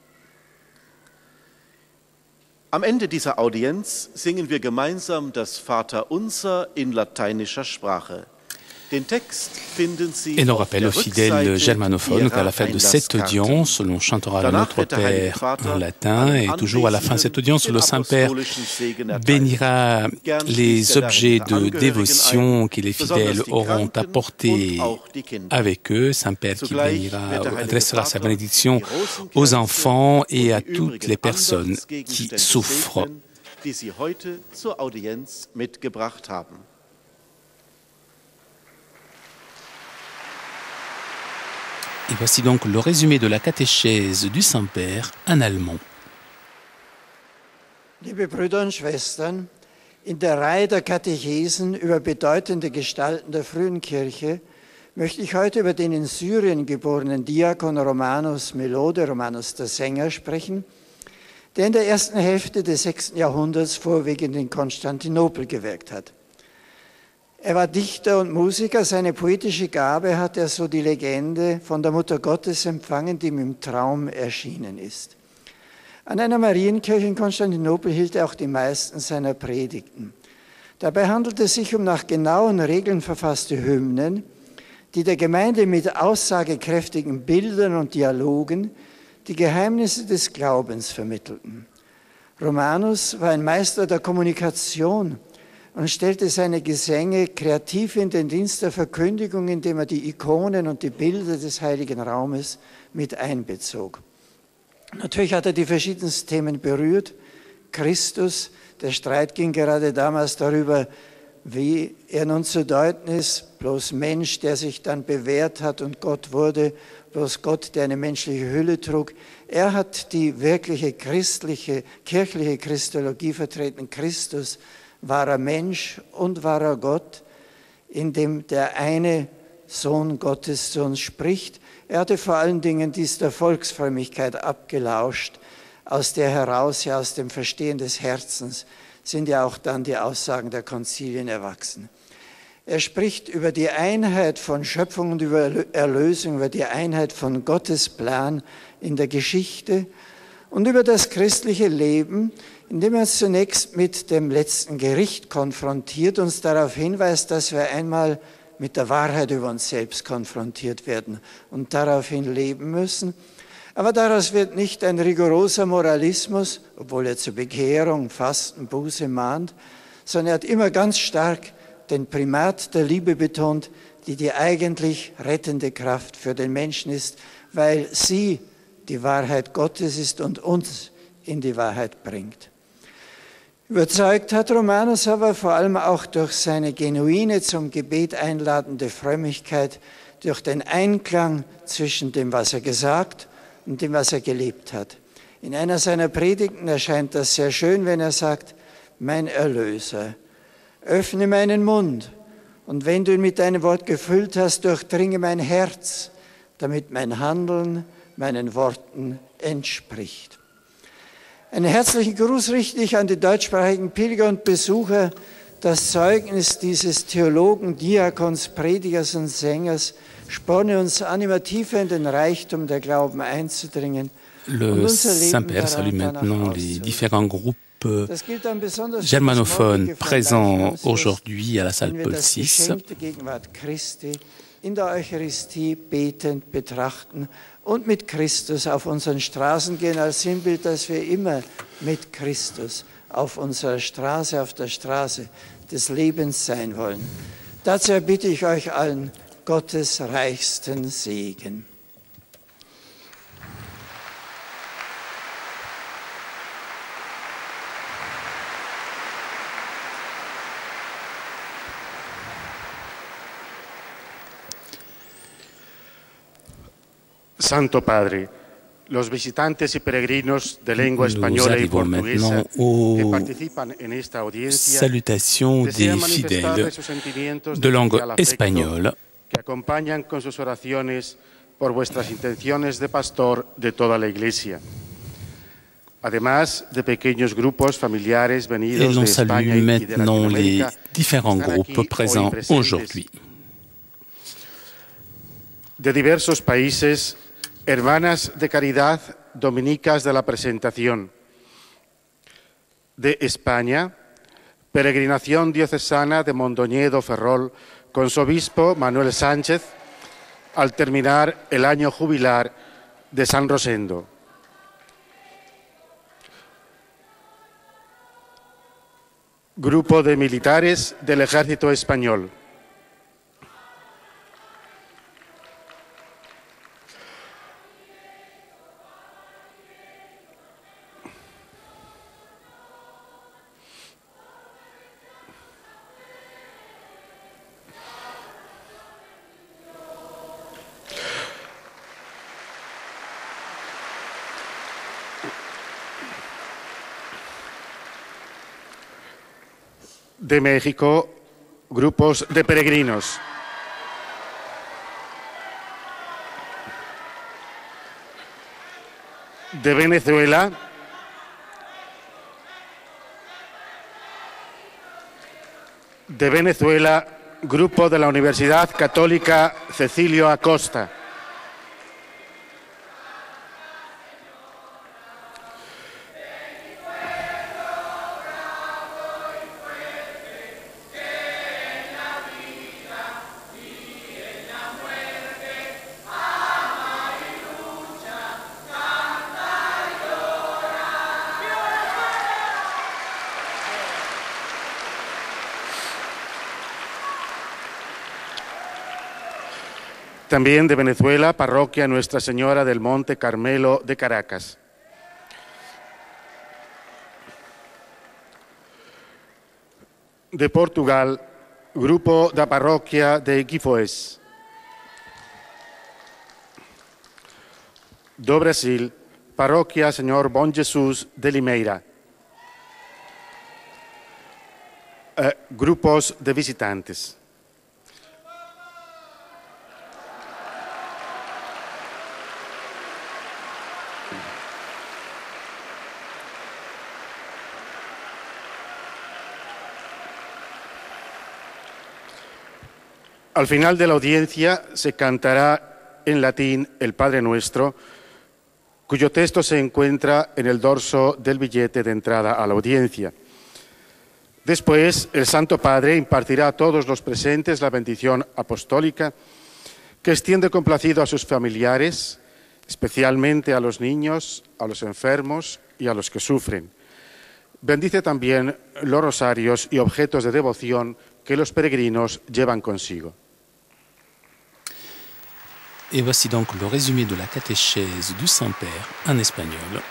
Am Ende dieser Audienz singen wir gemeinsam das Vaterunser in lateinischer Sprache. Et l'on rappelle aux fidèles germanophones qu'à la fin de cette audience, l'on chantera le Notre Père en latin et toujours à la fin de cette audience, le Saint-Père bénira les objets de dévotion que les fidèles auront apportés avec eux. Saint-Père qui bénira, adressera sa bénédiction aux enfants et à toutes les personnes qui souffrent. Et voici donc le résumé de la catéchèse du Saint-Père en allemand. Liebe Brüder und Schwestern, in der Reihe der Katechesen über bedeutende Gestalten der frühen Kirche möchte ich heute über den in Syrien geborenen Diakon Romanus Melode, Romanus der Sänger, sprechen, der in der ersten Hälfte des sechsten Jahrhunderts vorwiegend in Konstantinopel gewirkt hat. Er war Dichter und Musiker, seine poetische Gabe hat er, so die Legende, von der Mutter Gottes empfangen, die ihm im Traum erschienen ist. An einer Marienkirche in Konstantinopel hielt er auch die meisten seiner Predigten. Dabei handelt es sich um nach genauen Regeln verfasste Hymnen, die der Gemeinde mit aussagekräftigen Bildern und Dialogen die Geheimnisse des Glaubens vermittelten. Romanus war ein Meister der Kommunikation und stellte seine Gesänge kreativ in den Dienst der Verkündigung, indem er die Ikonen und die Bilder des Heiligen Raumes mit einbezog. Natürlich hat er die verschiedensten Themen berührt. Christus, der Streit ging gerade damals darüber, wie er nun zu deuten ist, bloß Mensch, der sich dann bewährt hat und Gott wurde, bloß Gott, der eine menschliche Hülle trug. Er hat die wirkliche christliche, kirchliche Christologie vertreten. Christus war er Mensch und war er Gott, in dem der eine Sohn Gottes zu uns spricht. Er hatte vor allen Dingen dies der Volksfrömmigkeit abgelauscht, aus der heraus, ja aus dem Verstehen des Herzens, sind ja auch dann die Aussagen der Konzilien erwachsen. Er spricht über die Einheit von Schöpfung und über Erlösung, über die Einheit von Gottes Plan in der Geschichte und über das christliche Leben, indem er uns zunächst mit dem letzten Gericht konfrontiert, uns darauf hinweist, dass wir einmal mit der Wahrheit über uns selbst konfrontiert werden und daraufhin leben müssen. Aber daraus wird nicht ein rigoroser Moralismus, obwohl er zur Bekehrung, Fasten, Buße mahnt, sondern er hat immer ganz stark den Primat der Liebe betont, die die eigentlich rettende Kraft für den Menschen ist, weil sie die Wahrheit Gottes ist und uns in die Wahrheit bringt. Überzeugt hat Romanus aber vor allem auch durch seine genuine, zum Gebet einladende Frömmigkeit, durch den Einklang zwischen dem, was er gesagt und dem, was er gelebt hat. In einer seiner Predigten erscheint das sehr schön, wenn er sagt, mein Erlöser, öffne meinen Mund und wenn du ihn mit deinem Wort gefüllt hast, durchdringe mein Herz, damit mein Handeln meinen Worten entspricht. Einen herzlichen Gruß richte ich an die deutschsprachigen Pilger und Besucher. Das Zeugnis dieses Theologen, Diakons, Predigers und Sängers sporne uns an, immer tiefer in den Reichtum der Glauben einzudringen. Le Saint-Père salue maintenant les différents groupes germanophones présents aujourd'hui à la salle Paul six. In der Eucharistie betend betrachten und mit Christus auf unseren Straßen gehen, als Sinnbild, dass wir immer mit Christus auf unserer Straße, auf der Straße des Lebens sein wollen. Dazu erbitte ich euch allen Gottes reichsten Segen. Santo Padre, los visitantes y peregrinos de lengua Nous española y arrivons portuguesa maintenant que aux participan en esta audiencia salutations des desean manifestar fidèles sus sentimientos de langue especial afecto espagnole que acompañan con sus oraciones por vuestras intenciones de pastor de toda la Iglesia. Además de pequeños grupos familiares et venidos l'on de España salue y de maintenant les Latinoamérica différents están groupes aquí présents hoy presentes. aujourd'hui. De diversos países, hermanas de caridad dominicas de la Presentación. De España, peregrinación diocesana de Mondoñedo Ferrol con su obispo Manuel Sánchez al terminar el año jubilar de San Rosendo. Grupo de militares del Ejército Español. De México, grupos de peregrinos. De Venezuela, de Venezuela, grupo de la Universidad Católica Cecilio Acosta. También de Venezuela, parroquia Nuestra Señora del Monte Carmelo de Caracas. De Portugal, grupo da parroquia de Guifoes. Do Brasil, parroquia Señor Bom Jesus de Limeira. Eh, grupos de visitantes. Al final de la audiencia se cantará en latín el Padre Nuestro, cuyo texto se encuentra en el dorso del billete de entrada a la audiencia. Después, el Santo Padre impartirá a todos los presentes la bendición apostólica que extiende complacido a sus familiares, especialmente a los niños, a los enfermos y a los que sufren. Bendice también los rosarios y objetos de devoción que los peregrinos llevan consigo. Et voici donc le résumé de la catéchèse du Saint-Père en espagnol.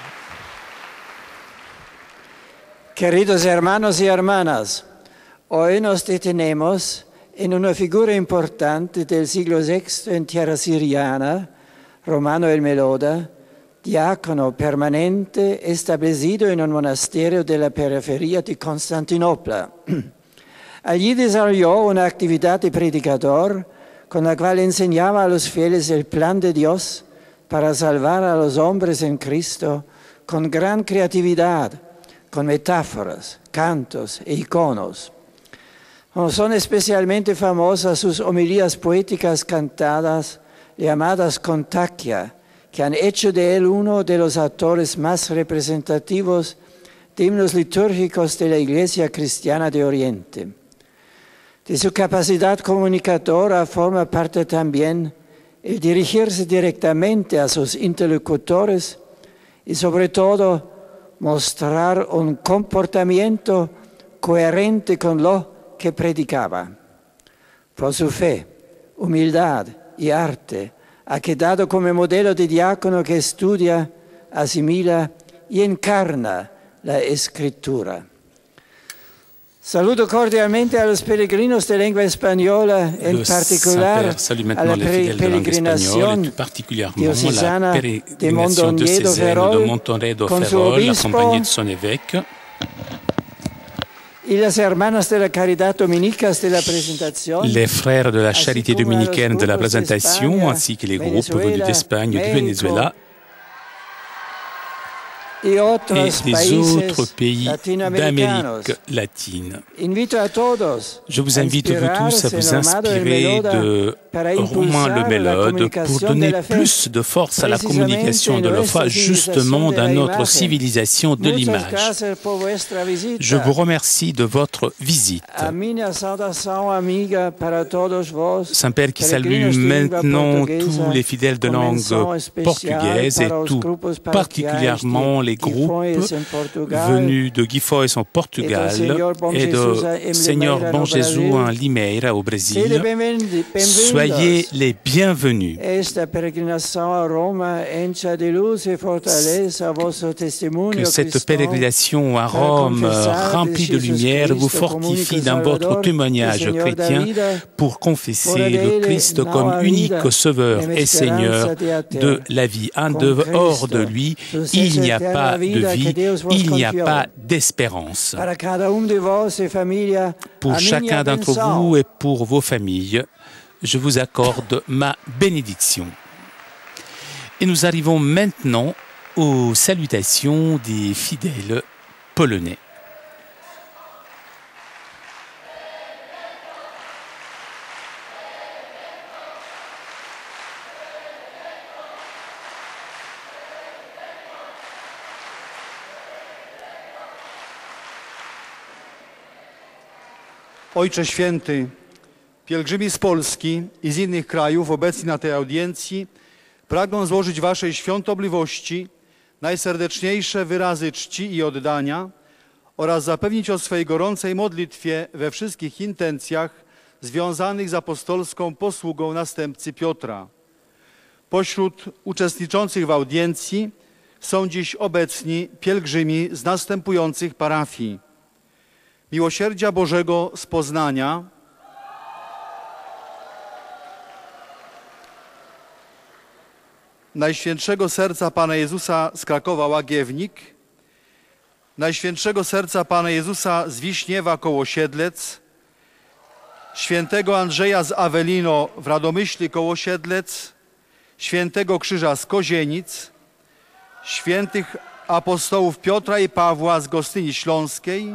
Queridos hermanos y hermanas, hoy nos detenemos en una figura importante del siglo sexto en tierra siriana, Romano el Meloda, diácono permanente establecido en un monasterio de la periferia de Constantinopla. Allí desarrolló una actividad de predicador con la cual enseñaba a los fieles el plan de Dios para salvar a los hombres en Cristo con gran creatividad, con metáforas, cantos e iconos. Son especialmente famosas sus homilías poéticas cantadas llamadas Contacchia, que han hecho de él uno de los autores más representativos de himnos litúrgicos de la Iglesia cristiana de Oriente. De su capacidad comunicadora forma parte también el dirigirse directamente a sus interlocutores y sobre todo mostrar un comportamiento coherente con lo que predicaba. Por su fe, humildad y arte ha quedado como modelo de diácono que estudia, asimila y encarna la Escritura. Saluto cordialmente a los peregrinos de lengua española, en particular a la peregrinación diocesana de Mondoñedo Ferrol, con su obispo, y las hermanas de la Caridad Dominicas de la presentación, les frères de la charité dominicaine de la présentation, ainsi que les groupes venus d'Espagne et du Venezuela, et des autres pays d'Amérique latine. Je vous invite, vous tous, à vous inspirer de Romain le Mélode pour donner plus de force à la communication de la foi, justement dans notre civilisation de l'image. Je vous remercie de votre visite. Saint-Père qui salue maintenant tous les fidèles de langue portugaise et tout particulièrement les groupes venus de Guifoes en Portugal et de Seigneur Bon Jésus en Limeira au Brésil. Soyez les bienvenus. Que cette pérégrination à Rome remplie de lumière vous fortifie dans votre témoignage chrétien pour confesser le Christ comme unique Sauveur et Seigneur de la vie. En dehors de lui, il n'y a pas de vie, il n'y a pas d'espérance. Pour chacun d'entre vous et pour vos familles, je vous accorde ma bénédiction. Et nous arrivons maintenant aux salutations des fidèles polonais. Ojcze Święty, pielgrzymi z Polski i z innych krajów obecni na tej audiencji pragną złożyć Waszej świątobliwości najserdeczniejsze wyrazy czci i oddania oraz zapewnić o swej gorącej modlitwie we wszystkich intencjach związanych z apostolską posługą następcy Piotra. Pośród uczestniczących w audiencji są dziś obecni pielgrzymi z następujących parafii: Miłosierdzia Bożego z Poznania, Najświętszego Serca Pana Jezusa z Krakowa Łagiewnik, Najświętszego Serca Pana Jezusa z Wiśniewa koło Siedlec, Świętego Andrzeja z Awelino w Radomyśli koło Siedlec, Świętego Krzyża z Kozienic, świętych apostołów Piotra i Pawła z Gostyni Śląskiej,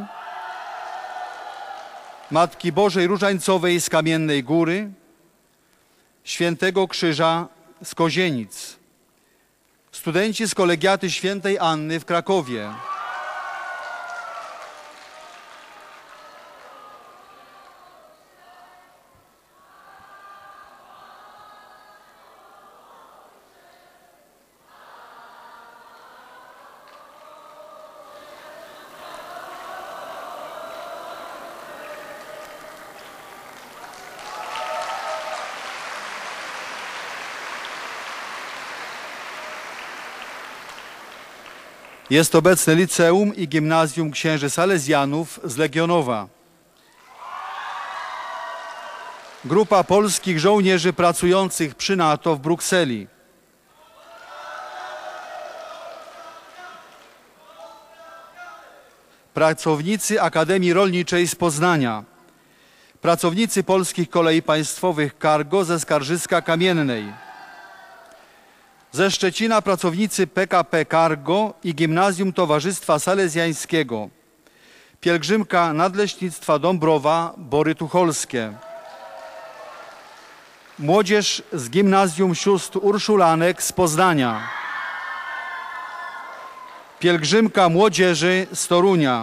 Matki Bożej Różańcowej z Kamiennej Góry, Świętego Krzyża z Kozienic, studenci z Kolegiaty Świętej Anny w Krakowie, jest obecne Liceum i Gimnazjum Księży Salezjanów z Legionowa. Grupa polskich żołnierzy pracujących przy NATO w Brukseli. Pracownicy Akademii Rolniczej z Poznania. Pracownicy Polskich Kolei Państwowych Cargo ze Skarżyska Kamiennej. Ze Szczecina pracownicy P K P Cargo i Gimnazjum Towarzystwa Salezjańskiego. Pielgrzymka Nadleśnictwa Dąbrowa Bory Tucholskie. Młodzież z Gimnazjum Sióstr Urszulanek z Poznania. Pielgrzymka Młodzieży z Torunia.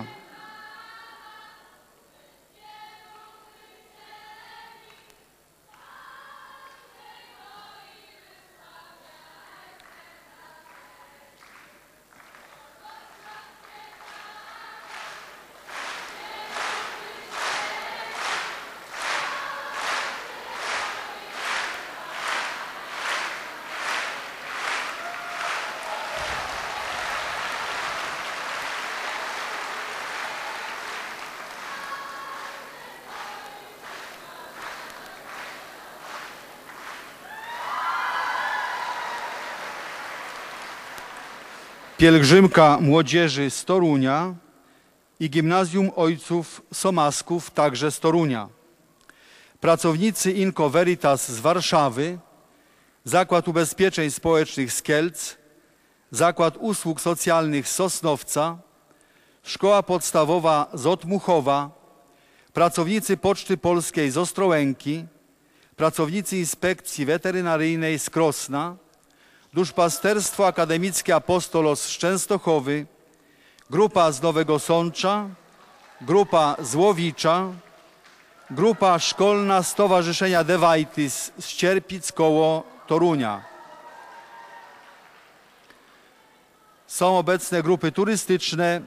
Pielgrzymka Młodzieży z Torunia i Gimnazjum Ojców Somasków, także z Torunia. Pracownicy Inco Veritas z Warszawy, Zakład Ubezpieczeń Społecznych z Kielc, Zakład Usług Socjalnych z Sosnowca, Szkoła Podstawowa z Otmuchowa, pracownicy Poczty Polskiej z Ostrołęki, pracownicy Inspekcji Weterynaryjnej z Krosna, Duszpasterstwo Akademickie Apostolos z Częstochowy, grupa z Nowego Sącza, grupa z Łowicza, grupa szkolna Stowarzyszenia Devaitis z Cierpic koło Torunia. Są obecne grupy turystyczne,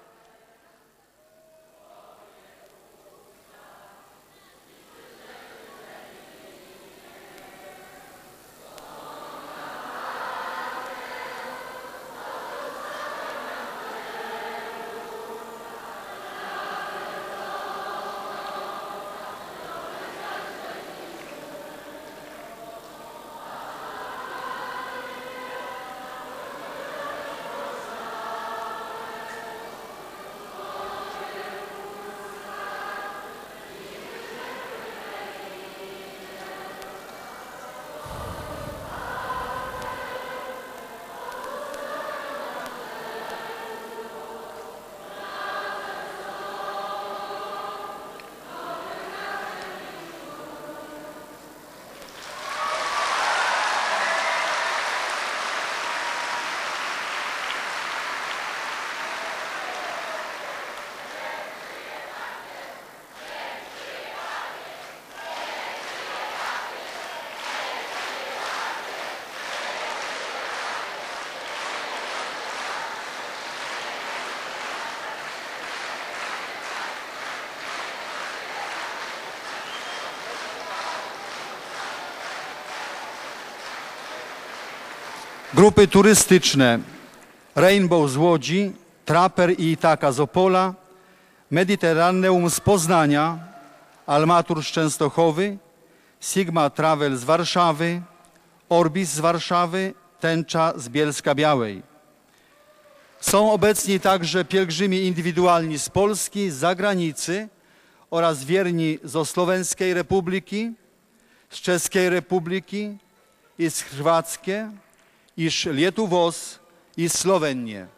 grupy turystyczne Rainbow z Łodzi, Trapper i Itaka z Opola, Mediterraneum z Poznania, Almatur z Częstochowy, Sigma Travel z Warszawy, Orbis z Warszawy, Tęcza z Bielska-Białej. Są obecni także pielgrzymi indywidualni z Polski, z zagranicy oraz wierni z Słoweńskiej Republiki, z Czeskiej Republiki i z Chorwackie, iż Lietuvos i Słowenię.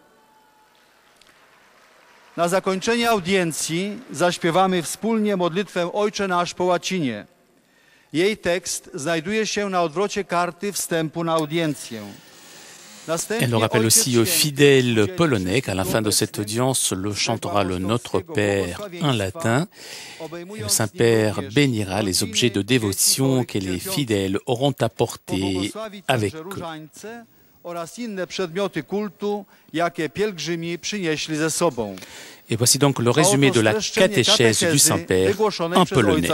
Na zakończenie audiencji zaśpiewamy wspólnie modlitwę Ojcze Nasz po łacinie. Jej tekst znajduje się na odwrocie karty wstępu na audiencję. Elle rappelle aussi aux fidèles polonais qu'à la fin de cette audience, le chantera le Notre Père en latin. Et le Saint-Père bénira les objets de dévotion que les fidèles auront apportés avec eux. Et voici donc le résumé de la catéchèse du Saint-Père en polonais.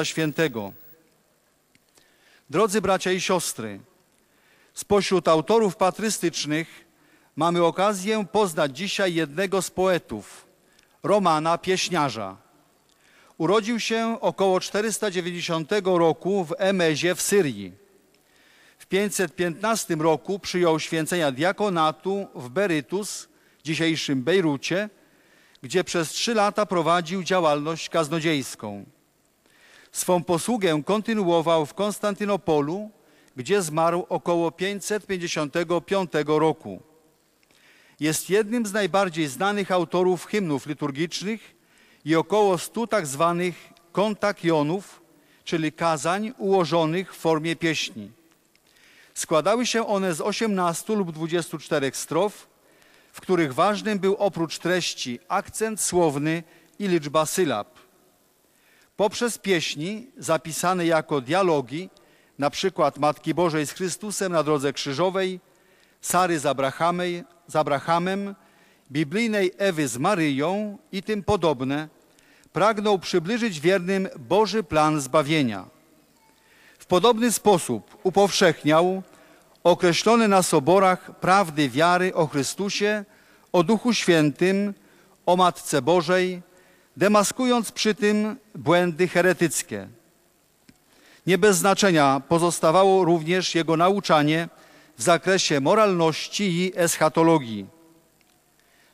Drodzy bracia i siostry, spośród autorów patrystycznych mamy okazję poznać dzisiaj jednego z poetów, Romana Pieśniarza. Urodził się około czterysta dziewięćdziesiątego roku w Emezie w Syrii. W pięćset piętnastym roku przyjął święcenia diakonatu w Berytus, dzisiejszym Bejrucie, gdzie przez trzy lata prowadził działalność kaznodziejską. Swą posługę kontynuował w Konstantynopolu, gdzie zmarł około pięćset pięćdziesiątego piątego roku. Jest jednym z najbardziej znanych autorów hymnów liturgicznych i około stu tak zwanych kontakionów, czyli kazań ułożonych w formie pieśni. Składały się one z osiemnastu lub dwudziestu czterech strof, w których ważnym był oprócz treści akcent słowny i liczba sylab. Poprzez pieśni zapisane jako dialogi, na przykład Matki Bożej z Chrystusem na drodze krzyżowej, Sary z, Abrahamej, z Abrahamem, biblijnej Ewy z Maryją i tym podobne, pragnął przybliżyć wiernym Boży plan zbawienia. W podobny sposób upowszechniał określone na soborach prawdy wiary o Chrystusie, o Duchu Świętym, o Matce Bożej, demaskując przy tym błędy heretyckie. Nie bez znaczenia pozostawało również jego nauczanie w zakresie moralności i eschatologii.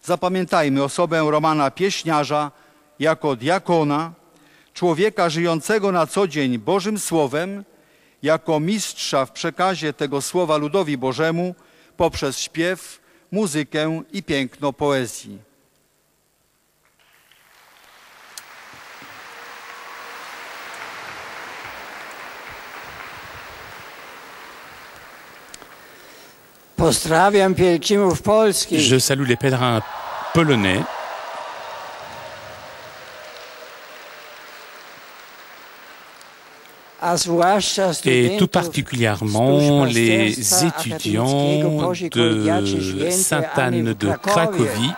Zapamiętajmy osobę Romana Pieśniarza jako diakona, człowieka żyjącego na co dzień Bożym Słowem, jako mistrza w przekazie tego Słowa ludowi Bożemu poprzez śpiew, muzykę i piękno poezji. Pozdrawiam pielgrzymów polskich. Je salue les pèlerins polonais. Et tout particulièrement les étudiants de Sainte-Anne de Cracovie.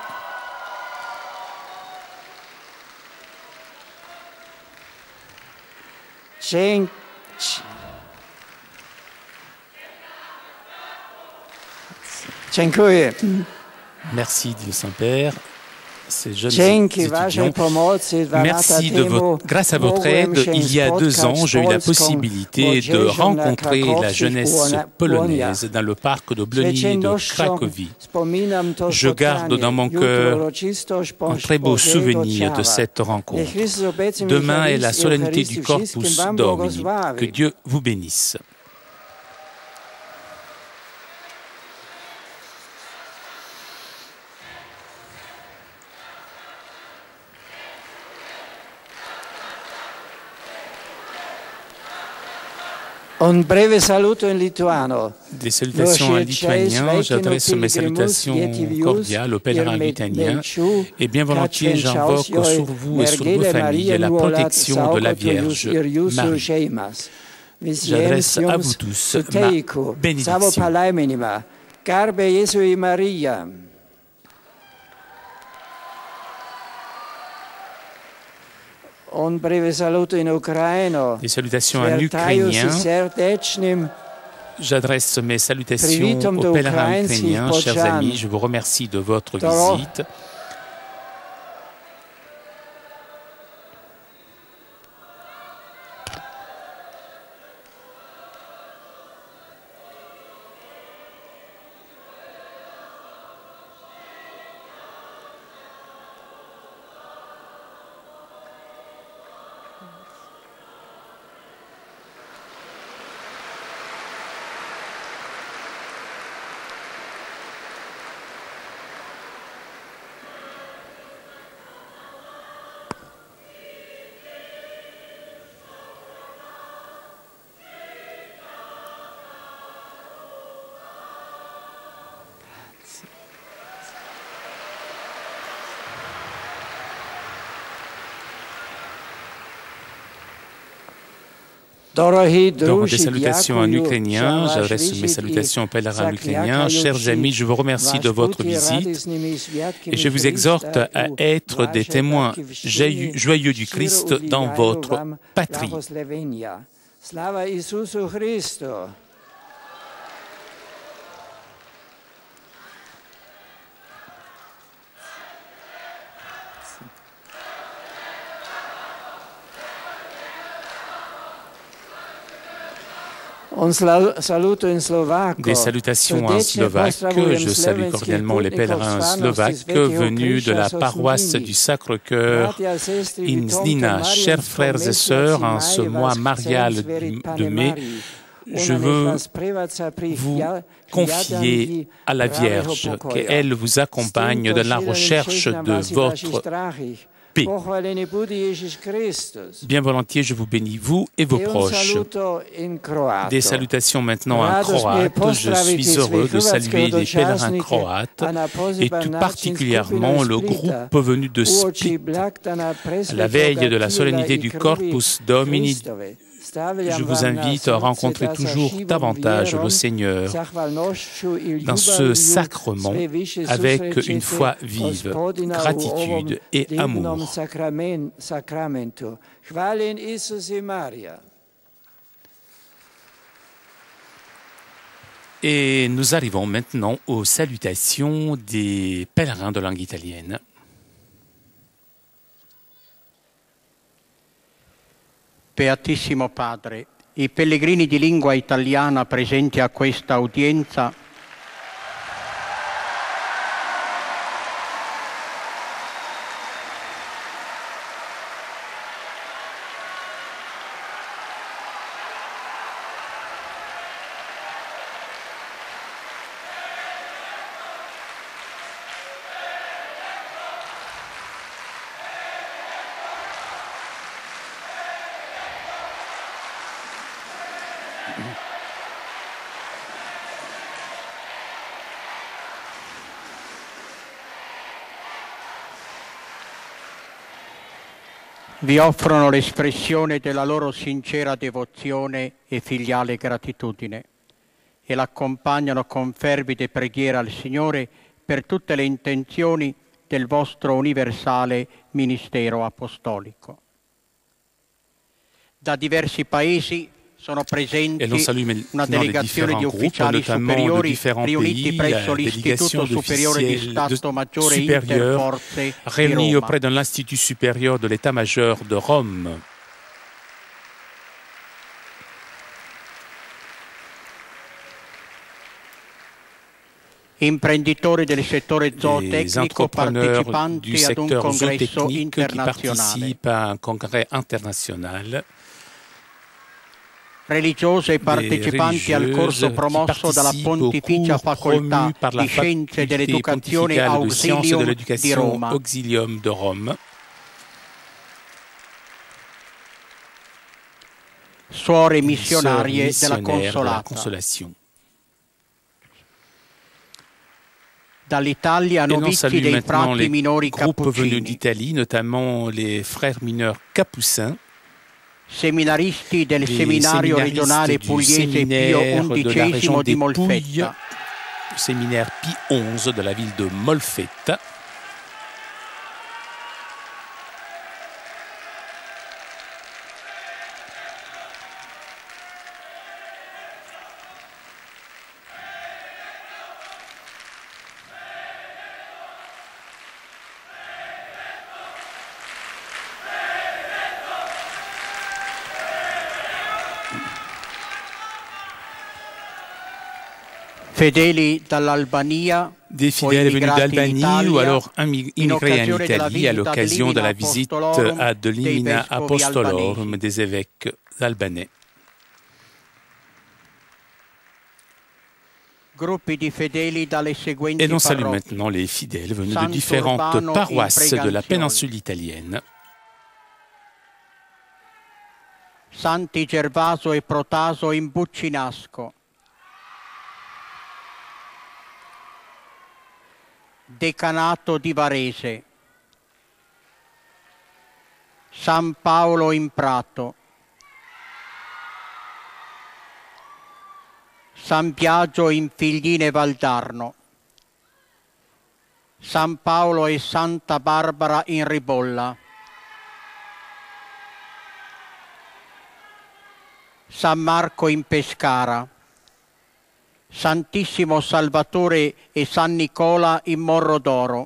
Merci, dit le Saint-Père. Ces jeunes étudiants. Merci de votre, grâce à votre aide, il y a deux ans, j'ai eu la possibilité de rencontrer la jeunesse polonaise dans le parc de Blony de Cracovie. Je garde dans mon cœur un très beau souvenir de cette rencontre. Demain est la solennité du Corpus Domini. Que Dieu vous bénisse. Un breve saluto in lituano. Des salutations en lituanien. J'adresse mes salutations cordiales aux pèlerins lituaniens et bien volontiers j'invoque sur vous et sur vos familles la protection de la Vierge Marie. J'adresse à vous tous ma bénédiction. Carpe Jesui Maria. Un breve saluto in ucraino. Des salutations en ukrainien. J'adresse mes salutations aux pèlerins ukrainiens. Chers amis, je vous remercie de votre visite. Donc, des salutations en ukrainien, j'adresse mes salutations aux pèlerins ukrainiens. Chers amis, je vous remercie de votre visite et je vous exhorte à être des témoins joyeux du Christ dans votre patrie. Des salutations en slovaque. Je salue cordialement les pèlerins slovaques venus de la paroisse du Sacre-Cœur in Znina. Chers frères et sœurs, en ce mois marial de mai, je veux vous confier à la Vierge, qu'elle vous accompagne dans la recherche de votre paix. Bien volontiers, je vous bénis, vous et vos proches. Des salutations maintenant en croate. Je suis heureux de saluer les pèlerins croates et tout particulièrement le groupe venu de Split. À la veille de la solennité du Corpus Domini, je vous invite à rencontrer toujours davantage le Seigneur dans ce sacrement avec une foi vive, gratitude et amour. Et nous arrivons maintenant aux salutations des pèlerins de langue italienne. Beatissimo Padre, i pellegrini di lingua italiana presenti a questa udienza Vi offrono l'espressione della loro sincera devozione e filiale gratitudine e l'accompagnano con fervide preghiere al Signore per tutte le intenzioni del vostro universale ministero apostolico. Da diversi paesi sono presenti una delegazione di ufficiali superiori riuniti presso l'Istituto Superiore di Stato Maggiore Interforze réunis auprès de l'Institut supérieur de l'État-major de Rome. Imprenditori del settore zootecnico partecipanti ad un congresso internazionale. À un congrès international. Religiose e partecipanti al corso promosso dalla Pontificia Facoltà di Scienze dell'Educazione Auxilium di Roma. Auxilium de Rome. Suore missionarie della Consolata. Dall'Italia novizi dei frati minori cappuccini. d'Italie, notamment les frères mineurs capucins. Seminaristi del seminario regionale pugliese Pio undicesimo di Molfetta. Séminaire Pie onze de la ville de Molfetta. Fedeli dall'Albania, des fidèles venus d'Albanie ou alors immigrés en Italie à l'occasion de la visite à Delimina Apostolorum des évêques albanais. Et l'on salue maintenant les fidèles venus de différentes paroisses de la péninsule italienne. Santi Gervaso e Protaso in Buccinasco. Decanato di Varese, San Paolo in Prato, San Biagio in Figline Valdarno, San Paolo e Santa Barbara in Ribolla, San Marco in Pescara, Santissimo Salvatore e San Nicola in Morro d'Oro,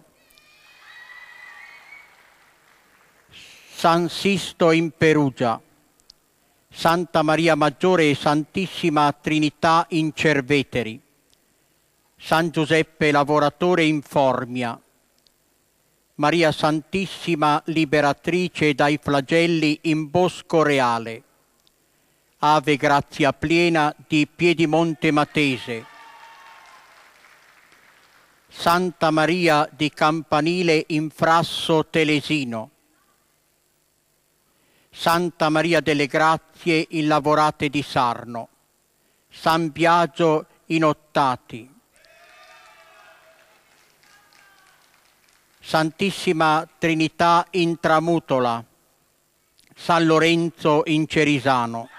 San Sisto in Perugia, Santa Maria Maggiore e Santissima Trinità in Cerveteri, San Giuseppe Lavoratore in Formia, Maria Santissima Liberatrice dai flagelli in Bosco Reale, Ave Grazia Piena di Piedimonte Matese, Santa Maria di Campanile in Frasso Telesino, Santa Maria delle Grazie in Lavorate di Sarno, San Biagio in Ottati, Santissima Trinità in Tramutola, San Lorenzo in Cerisano.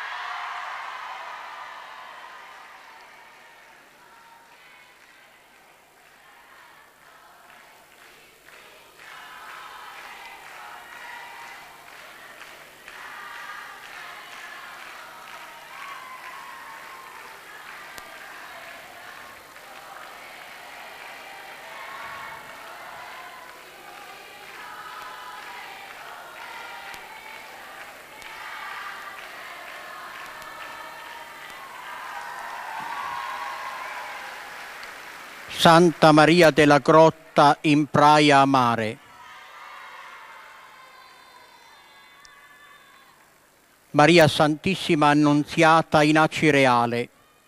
Santa Maria della Grotta in Praia a Mare, Maria Santissima Annunziata in Acireale,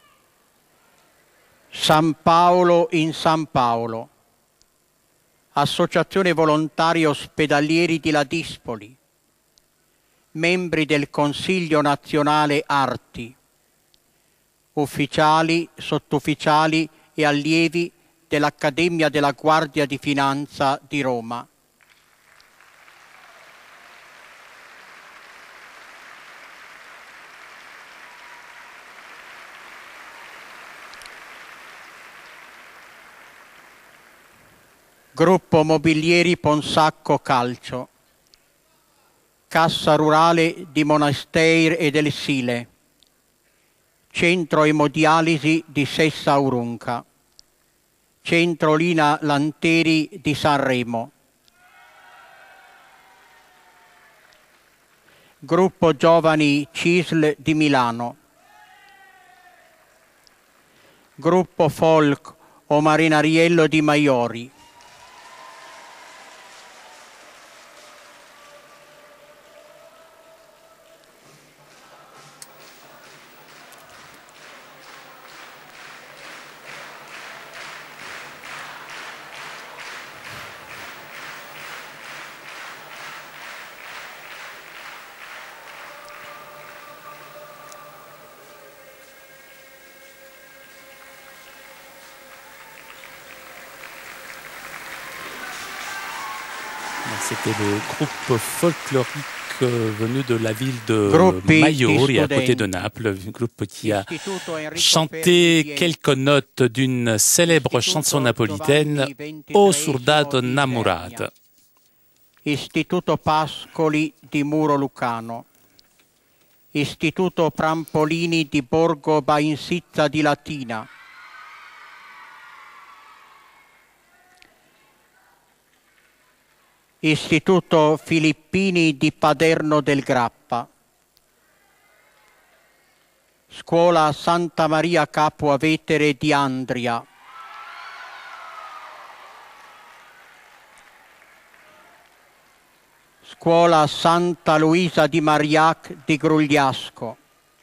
San Paolo in San Paolo, Associazione Volontari Ospedalieri di Ladispoli, membri del Consiglio Nazionale Arti, ufficiali, sottufficiali e allievi dell'Accademia della Guardia di Finanza di Roma. Gruppo Mobilieri Ponsacco Calcio, Cassa Rurale di Monasteir e del Sile, Centro Emodialisi di Sessa Aurunca, Centro Lina Lanteri di Sanremo, Gruppo Giovani C I S L di Milano, Gruppo Folk o Marinariello di Maiori, C'était le groupe folklorique venu de la ville de Maiori, à côté de Naples, un groupe qui a chanté quelques notes d'une célèbre chanson napolitaine, O Soldato Innamorato. Istituto Pascoli di Muro Lucano, Istituto Prampolini di Borgo Bainsizza di Latina, Istituto Filippini di Paderno del Grappa, Scuola Santa Maria Capua Vetere di Andria, Scuola Santa Luisa di Mariac di Grugliasco,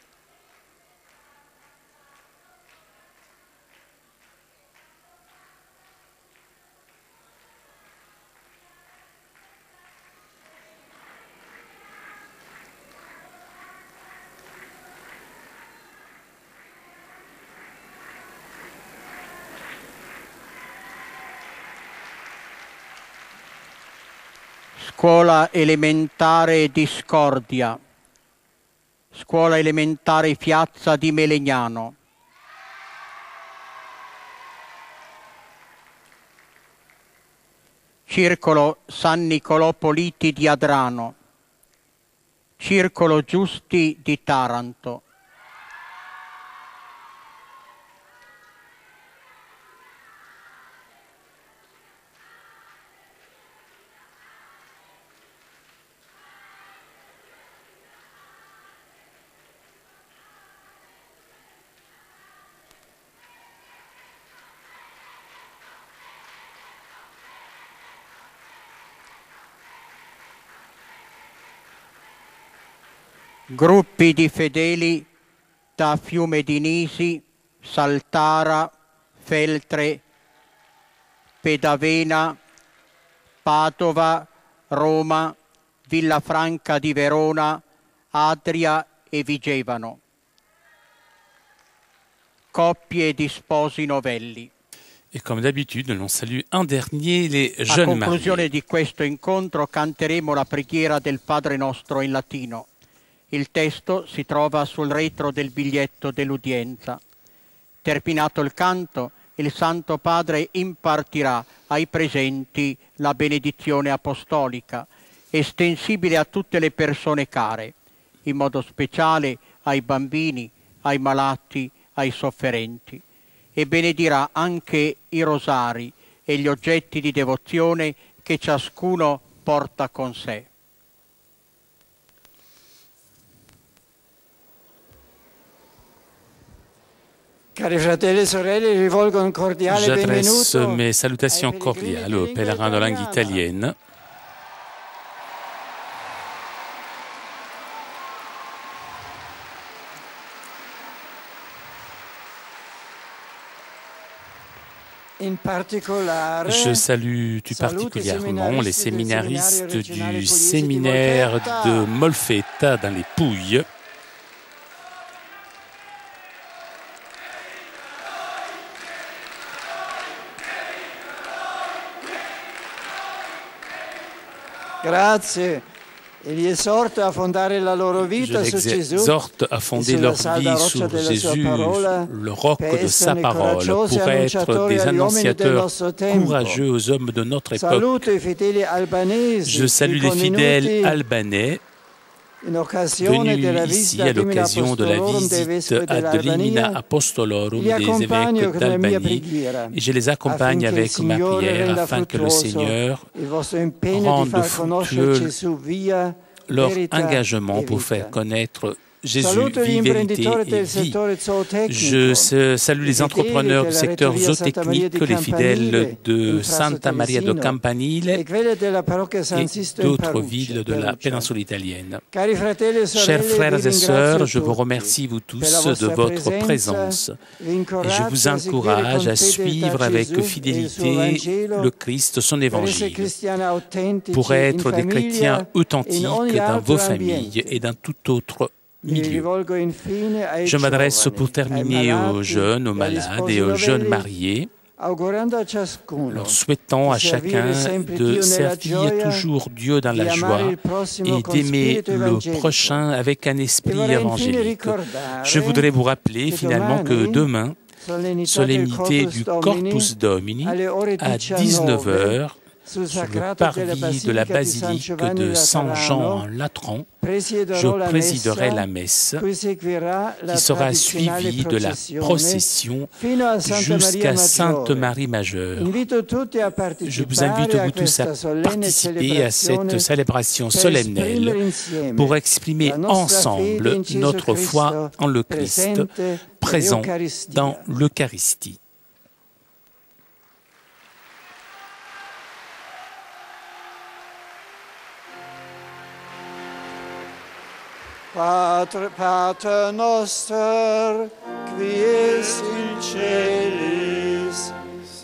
Scuola elementare Discordia, Scuola elementare Piazza di Melegnano, Circolo San Nicolò Politi di Adrano, Circolo Giusti di Taranto, gruppi di fedeli da Fiume di Nisi, Saltara, Feltre, Pedavena, Padova, Roma, Villafranca di Verona, Adria e Vigevano. Coppie di sposi novelli. Et comme d'habitude, l'on salue un dernier les A jeunes conclusione mariés. di questo incontro canteremo la preghiera del Padre Nostro in latino. Il testo si trova sul retro del biglietto dell'udienza. Terminato il canto, il Santo Padre impartirà ai presenti la benedizione apostolica, estensibile a tutte le persone care, in modo speciale ai bambini, ai malati, ai sofferenti, e benedirà anche i rosari e gli oggetti di devozione che ciascuno porta con sé. Cari fratelli e sorelle, rivolgo un cordiale J'adresse benvenuto mes salutations ai pellegrini cordiales di aux lingua pèlerins de langue italiana. italienne. In particolare, Je salue tout salute i particulièrement les séminaristes del séminaristes séminario du regionale séminaire Pugliese di de Molfetta dans les Pouilles. Grazie. Je les exhorte à fonder leur vie sur Jésus, le roc de sa parole, pour être des annonciateurs courageux aux hommes de notre époque. Je salue les fidèles albanais venus ici à l'occasion de la visite ad limina apostolorum des évêques d'Albanie, et je les accompagne avec ma prière afin que le Seigneur rende fructueux leur engagement pour faire connaître Jésus, vie, vérité et vie. Je salue les entrepreneurs du secteur zootechnique, les fidèles de Santa Maria do Campanile et d'autres villes de la péninsule italienne. Chers frères et sœurs, je vous remercie vous tous de votre présence et je vous encourage à suivre avec fidélité le Christ, son évangile, pour être des chrétiens authentiques dans vos familles et dans tout autre milieu. Je m'adresse pour terminer aux jeunes, aux malades et aux jeunes mariés, leur souhaitant à chacun de servir toujours Dieu dans la joie et d'aimer le prochain avec un esprit évangélique. Je voudrais vous rappeler finalement que demain, solennité du Corpus Domini, à dix-neuf heures, sur le parvis de la basilique de Saint-Jean-en-Latran, je présiderai la messe qui sera suivie de la procession jusqu'à Sainte-Marie Majeure. Je vous invite vous tous à participer à cette célébration solennelle pour exprimer ensemble notre foi en le Christ présent dans l'Eucharistie. Pater, Pater noster, qui es in celis,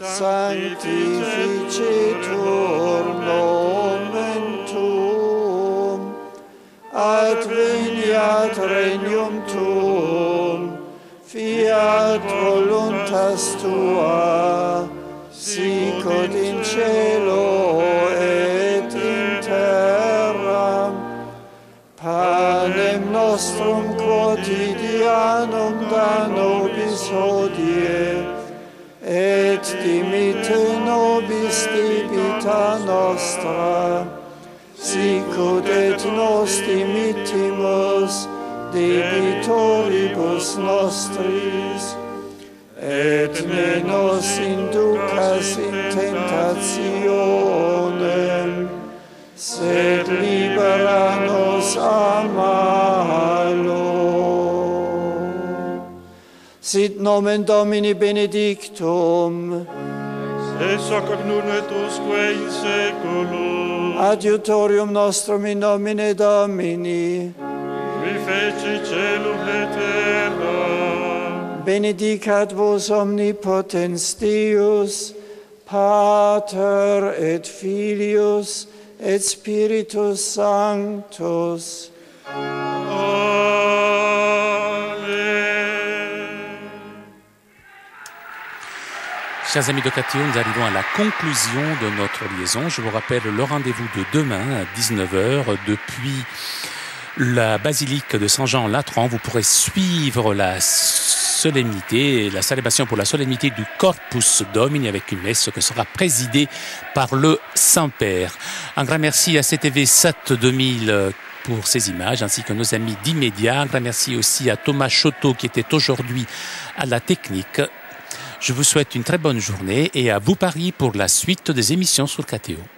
sanctificetur nomen tuum, adveniat regnum tuum, fiat voluntas tua, sicut in cielo et in terra. Panem nostrum quotidianum da nobis hodie, et dimitte nobis debita nostra, sicut et nos dimittimus debitoribus nostris, et ne nos inducas in tentationem, sed libera nos a malo. Sit nomen Domini benedictum, es hoc nun et usque in saeculum. Adiutorium nostrum in nomine Domini, qui feci celum et terra. Benedicat vos omnipotens Deus, Pater et Filius et Spiritus Sanctus. Chers amis de Cathéo, nous arrivons à la conclusion de notre liaison. Je vous rappelle le rendez-vous de demain à dix-neuf heures depuis la basilique de Saint-Jean-Latran. Vous pourrez suivre la solennité, la célébration pour la solennité du Corpus Domini avec une messe qui sera présidée par le Saint-Père. Un grand merci à C T V sept deux mille pour ces images, ainsi que nos amis d'Immédiat. Un grand merci aussi à Thomas Choteau qui était aujourd'hui à la technique. Je vous souhaite une très bonne journée et à vous Paris pour la suite des émissions sur Cathéo.